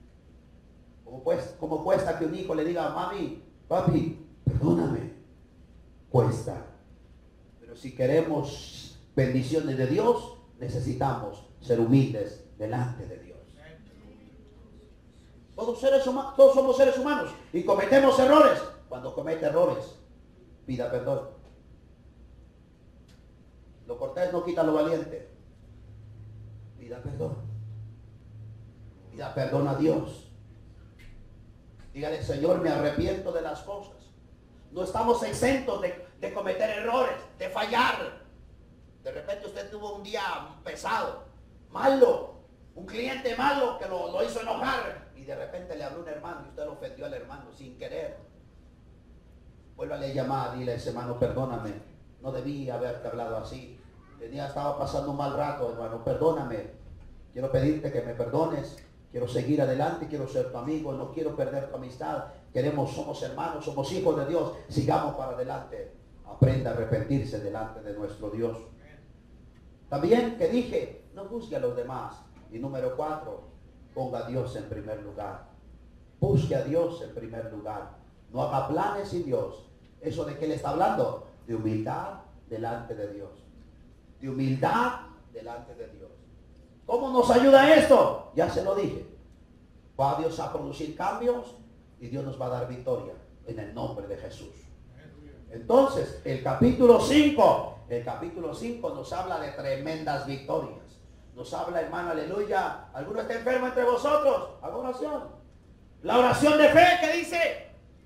¿Cómo cuesta que un hijo le diga, mami, papi, perdóname? Cuesta. Pero si queremos bendiciones de Dios, necesitamos ser humildes delante de Dios. Todos somos seres humanos y cometemos errores. Cuando comete errores, pida perdón. Lo cortés no quita lo valiente. Pida perdón. Pida perdón a Dios. Dígale, Señor, me arrepiento de las cosas. No estamos exentos de cometer errores, de fallar. De repente usted tuvo un día pesado, malo, un cliente malo que lo hizo enojar y de repente le habló un hermano y usted lo ofendió al hermano sin querer. Vuélvale a llamar, dile, hermano, perdóname, no debí haberte hablado así. Estaba pasando un mal rato, hermano, perdóname. Quiero pedirte que me perdones. Quiero seguir adelante, quiero ser tu amigo, no quiero perder tu amistad. Somos hermanos, somos hijos de Dios. Sigamos para adelante. Aprenda a arrepentirse delante de nuestro Dios. También que dije, no juzgue a los demás. Y número 4, ponga a Dios en primer lugar. Busque a Dios en primer lugar. No haga planes sin Dios. ¿Eso de qué le está hablando? De humildad delante de Dios. De humildad delante de Dios. ¿Cómo nos ayuda esto? Ya se lo dije. Va Dios a producir cambios y Dios nos va a dar victoria en el nombre de Jesús. Entonces, el capítulo 5 nos habla de tremendas victorias. Nos habla, hermano, aleluya. ¿Alguno está enfermo entre vosotros? Haga oración. La oración de fe, ¿qué dice?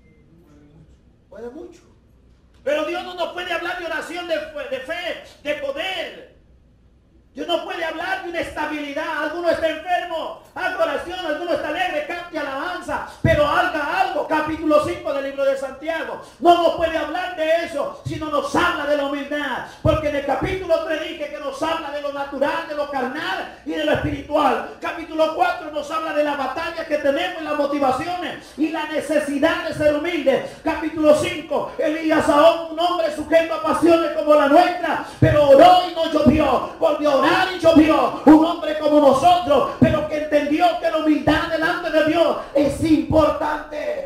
Puede mucho. Pero Dios no nos puede hablar de oración de fe, de poder. Dios no puede hablar de una estabilidad. Alguno está enfermo, haga oración. Alguno está alegre, cante alabanza, pero haga algo. Capítulo 5 del libro de Santiago no nos puede hablar de eso, sino nos habla de la humildad. Porque en el capítulo 3 dije que nos habla de lo natural, de lo carnal y de lo espiritual. Capítulo 4 nos habla de la batalla que tenemos y las motivaciones y la necesidad de ser humildes. Capítulo 5, Elías, un hombre sujeto a pasiones como la nuestra, pero oró y no llovió. Volvió a orar y llovió. Un hombre como nosotros, pero que entendió que la humildad delante de Dios es importante.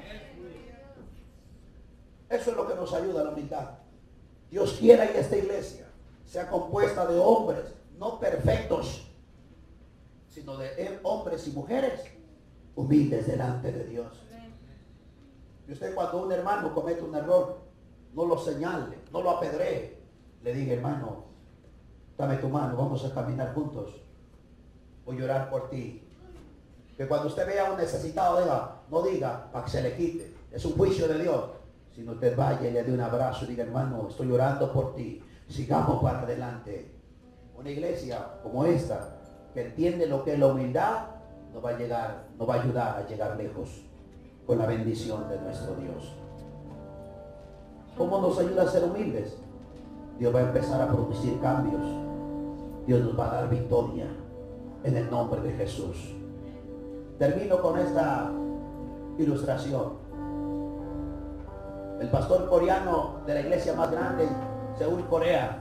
Eso es lo que nos ayuda a la humildad. Dios quiera que esta iglesia sea compuesta de hombres no perfectos, sino de hombres y mujeres humildes delante de Dios. Y usted, cuando un hermano comete un error, no lo señale, no lo apedree. Le diga, hermano, dame tu mano, vamos a caminar juntos. Voy a orar por ti. Que cuando usted vea a un necesitado, no diga para que se le quite. Es un juicio de Dios. Sino usted vaya y le dé un abrazo y diga, hermano, estoy orando por ti. Sigamos para adelante. Una iglesia como esta, que entiende lo que es la humildad, nos va a ayudar a llegar lejos con la bendición de nuestro Dios. ¿Cómo nos ayuda a ser humildes? Dios va a empezar a producir cambios. Dios nos va a dar victoria en el nombre de Jesús. Termino con esta ilustración. El pastor coreano de la iglesia más grande, Seúl, Corea,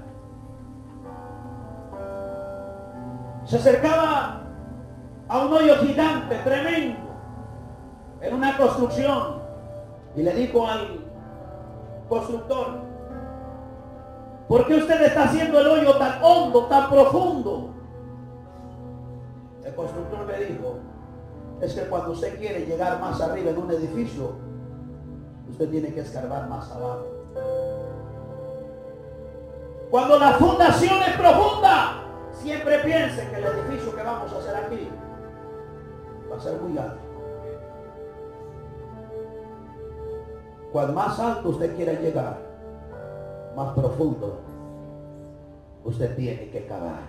se acercaba a un hoyo gigante, tremendo, en una construcción, y le dijo al constructor, ¿por qué usted está haciendo el hoyo tan hondo, tan profundo? El constructor le dijo, es que cuando usted quiere llegar más arriba en un edificio, usted tiene que escarbar más abajo. Cuando la fundación es profunda, siempre piense que el edificio que vamos a hacer aquí va a ser muy alto. Cuanto más alto usted quiera llegar, más profundo usted tiene que cavar.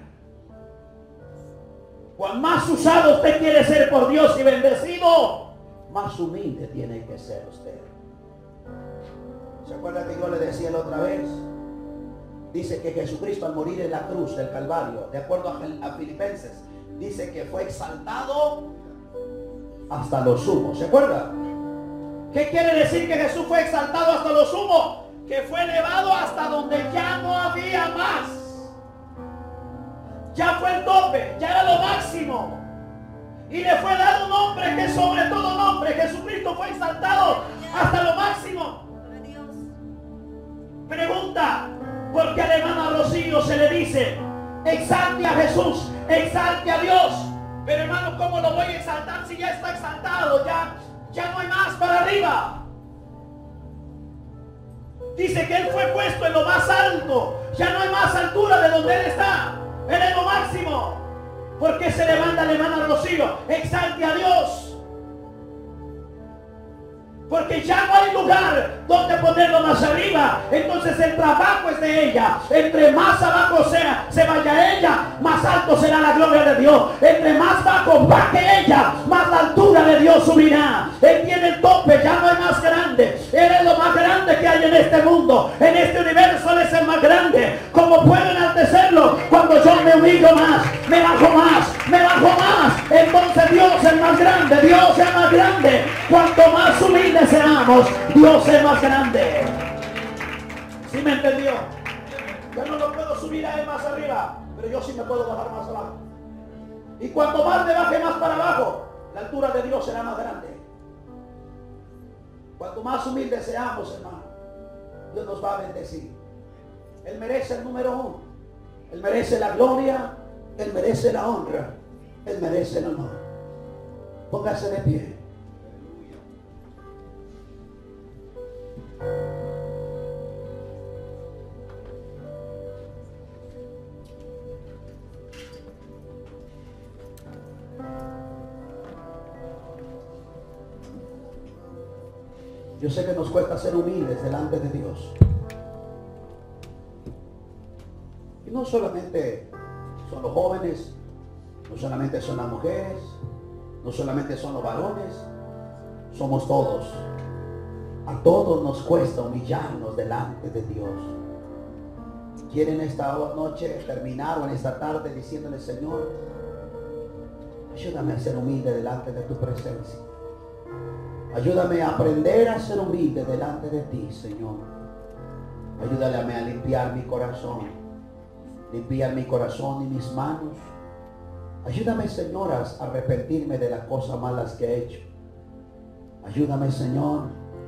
Cuanto más usado usted quiere ser por Dios y bendecido, más humilde tiene que ser usted. ¿Se acuerda que yo le decía la otra vez dice que Jesucristo al morir en la cruz del Calvario, de acuerdo a Filipenses, dice que fue exaltado hasta lo sumo. ¿Se acuerda? ¿Qué quiere decir que Jesús fue exaltado hasta lo sumo? Que fue elevado hasta donde ya no había más. Ya fue el tope, ya era lo máximo. Y le fue dado un nombre que es sobre todo nombre. Jesucristo fue exaltado hasta lo máximo. Pregunta, ¿por qué a la hermana Rocío se le dice exalte a Jesús, exalte a Dios? Pero hermano, ¿cómo lo voy a exaltar si ya está exaltado? Ya no hay más para arriba. Dice que Él fue puesto en lo más alto. Ya no hay más altura de donde Él está. Él es lo máximo. ¿Por qué se levanta la hermana Rocío? Exalte a Dios. Porque ya no hay lugar donde ponerlo más arriba. Entonces el trabajo es de ella. Entre más abajo se vaya ella, más alto será la gloria de Dios. Entre más bajo baje ella, más la altura de Dios subirá. Él tiene el tope, ya no hay más grande. Él es lo más grande que hay en este mundo. En este universo Él es el más grande. ¿Cómo puedo enaltecerlo? Cuando yo me humillo más, me bajo más, me bajo más. Entonces Dios es más grande, Dios es más grande. Cuanto más humilde seamos, Dios es más grande. ¿Sí me entendió? Yo no lo puedo subir a Él más arriba, pero yo sí me puedo bajar más abajo. Y cuanto más me baje más para abajo, la altura de Dios será más grande. Cuanto más humildes seamos, hermano, Dios nos va a bendecir. Él merece el número 1. Él merece la gloria, Él merece la honra, Él merece el honor. Póngase de pie. Yo sé que nos cuesta ser humildes delante de Dios. Y no solamente son los jóvenes, no solamente son las mujeres, no solamente son los varones, somos todos. A todos nos cuesta humillarnos delante de Dios. ¿Quieren esta noche terminar o en esta tarde diciéndole: Señor, ayúdame a ser humilde delante de tu presencia? Ayúdame a aprender a ser humilde delante de ti, Señor. Ayúdame a limpiar mi corazón. Limpiar mi corazón y mis manos. Ayúdame, Señor, a arrepentirme de las cosas malas que he hecho. Ayúdame, Señor,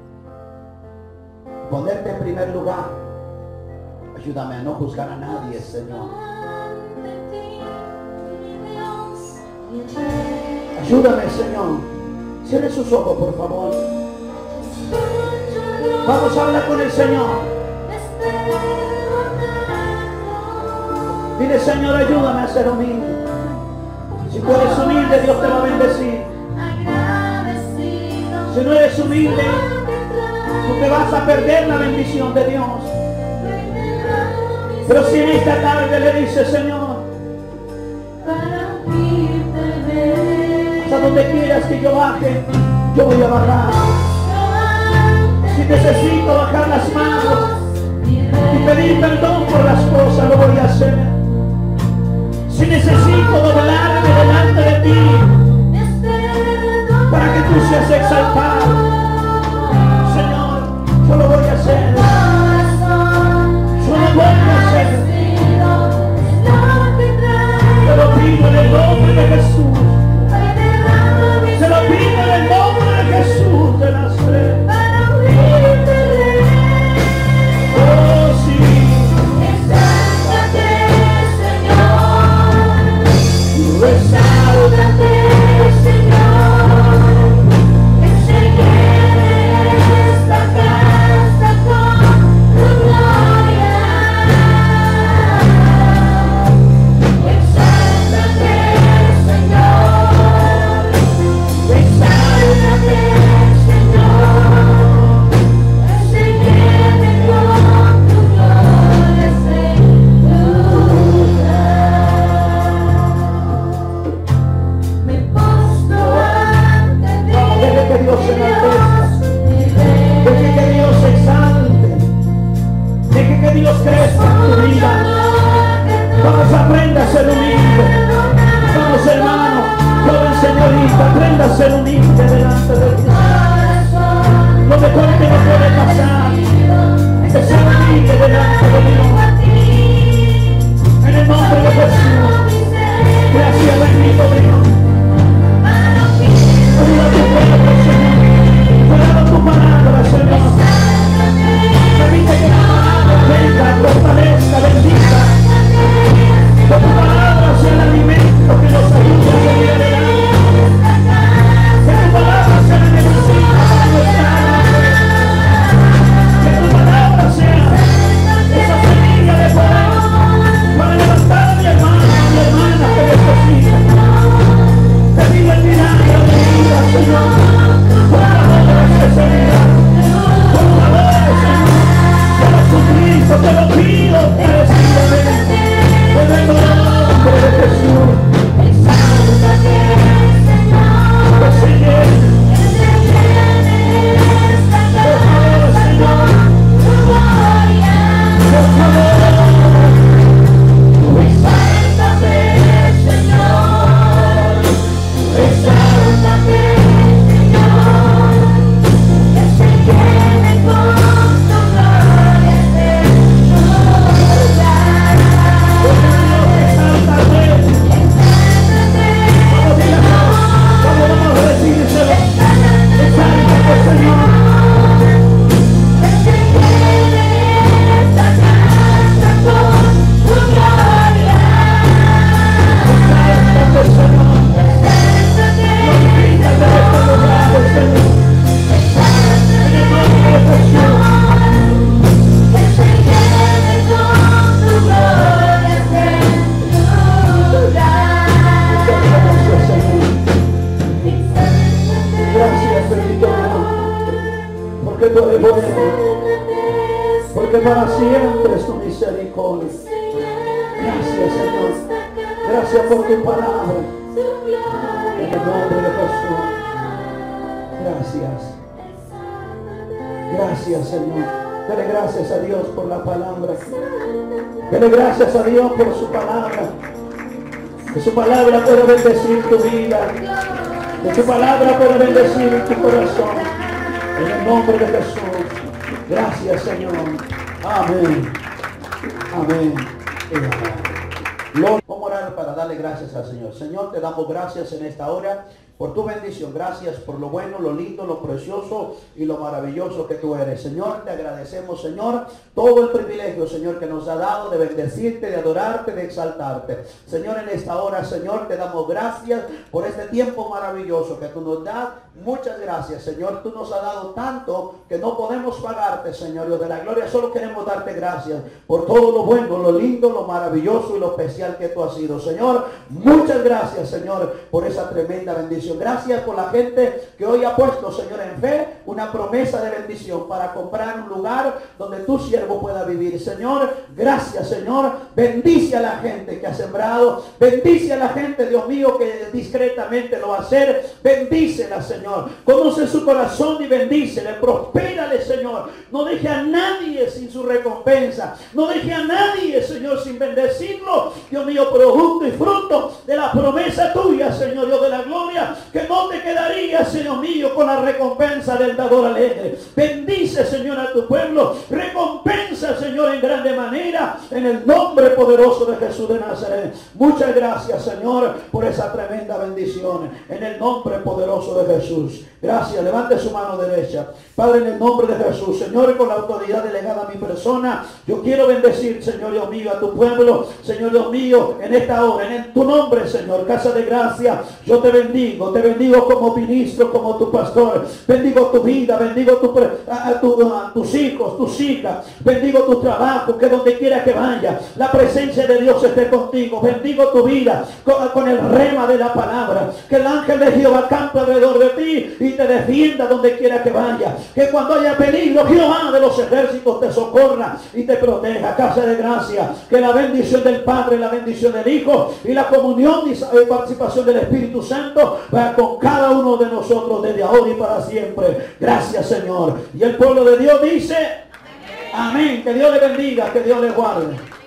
a ponerte en primer lugar. Ayúdame a no juzgar a nadie, Señor. Ayúdame, Señor. Cierre sus ojos, por favor. Vamos a hablar con el Señor. Dile: Señor, ayúdame a ser humilde. Si tú eres humilde, Dios te va a bendecir. Si no eres humilde, tú te vas a perder la bendición de Dios. Pero si en esta tarde le dices: Señor, hasta donde quieras que yo baje, yo voy a bajar. Si necesito bajar las manos y pedir perdón por las cosas, lo voy a hacer. Si necesito doblarme delante de ti para que tú seas exaltado, Señor, yo lo voy a hacer. Yo lo voy a hacer. Te lo pido en el nombre de Jesús. Se lo pido en el nombre de Jesús de Nazaret. Oh, sí. Exáltate, Señor. Exáltate, Señor. Que se quede esta casa. Hermanos, hermanos, joven señorita, aprenda a ser humilde delante de Dios. Lo mejor que nos puede pasar es ser humilde delante de Dios. En el nombre de Jesús. Gracias, bendito Dios. Ayuda tu pueblo, Señor. Ayuda tu palabra, Señor. Permite que tu palabra venga, fortalezca, bendiga. Que tu palabra sea el alimento que nos ayude a seguir adelante. Que tu palabra sea la medicina para nuestra alma. Que tu palabra sea esa semilla de poder para levantar a mi hermano, a mi hermana que necesita. Te pido el milagro de vida, Señor. Por favor, necesidad. Por favor, Señor. Te lo suplico, te lo pido encarecidamente. En el nombre de Jesús. Que se llene. Por favor, Señor. Por favor. Exáltate, Señor. Exáltate, Señor. Que se llene con tu gloria este lugar. Exáltate. Vamos a decírselo. Exáltate, Señor. Que se llene esta casa con tu gloria. Exáltate, Señor. Glorifícate en este lugar, Señor. En el nombre de Jesús. Que se llene con tu gloria este lugar. Gracias, Señor. Gracias, bendito Dios. Porque tú eres bueno. Porque para siempre es tu misericordia. Gracias, Señor. Gracias por tu palabra. En el nombre de Jesús. Gracias. Gracias, Señor. Dele gracias a Dios por la palabra. Dele gracias a Dios por su palabra. Que su palabra pueda bendecir tu vida. Que su palabra pueda bendecir tu corazón. En el nombre de Jesús. Gracias, Señor. Amén. Amén. Vamos a orar para darle gracias al Señor. Señor, te damos gracias en esta hora por tu bendición. Gracias por lo bueno, lo lindo, lo precioso y lo maravilloso que tú eres. Señor, te agradecemos, Señor, todo el privilegio, Señor, que nos ha dado de bendecirte, de adorarte, de exaltarte. Señor, en esta hora, Señor, te damos gracias por este tiempo maravilloso que tú nos das. Muchas gracias, Señor. Tú nos has dado tanto que no podemos pagarte, Señor Dios de la gloria. Solo queremos darte gracias por todo lo bueno, lo lindo, lo maravilloso y lo especial que tú has sido. Señor, muchas gracias, Señor, por esa tremenda bendición. Gracias por la gente que hoy ha puesto, Señor, en fe una promesa de bendición para comprar un lugar donde tu siervo pueda vivir. Señor, gracias, Señor. Bendice a la gente que ha sembrado. Bendice a la gente, Dios mío, que discretamente lo va a hacer. Bendícela, Señor. Conoce su corazón y bendícele. Prospérale, Señor. No deje a nadie sin su recompensa. No deje a nadie, Señor, sin bendecirlo. Dios mío, producto y fruto de la promesa tuya, Señor Dios de la gloria, que no te quedaría, Señor mío, con la recompensa del dador alegre. Bendice, Señor, a tu pueblo. Recompensa, Señor, en grande manera, en el nombre poderoso de Jesús de Nazaret. Muchas gracias, Señor, por esa tremenda bendición, en el nombre poderoso de Jesús. Gracias. Levante su mano derecha. Padre, en el nombre de Jesús, Señor, con la autoridad delegada a mi persona, yo quiero bendecir, Señor Dios mío, a tu pueblo, Señor Dios mío, en esta hora, en tu nombre, Señor, casa de gracia, yo te bendigo como ministro, como tu pastor. Bendigo tu vida, bendigo a tus hijos, tus hijas, bendigo tu trabajo, que donde quiera que vaya, la presencia de Dios esté contigo. Bendigo tu vida con el rema de la palabra, que el ángel de Jehová campe alrededor de ti y te defienda donde quiera que vaya, que cuando haya peligro, Jehová de los ejércitos te socorra y te proteja. Casa de gracia, que la bendición del Padre, la bendición del Hijo y la comunión y participación del Espíritu Santo va con cada uno de nosotros desde ahora y para siempre. Gracias, Señor. Y el pueblo de Dios dice amén. Que Dios le bendiga, que Dios le guarde.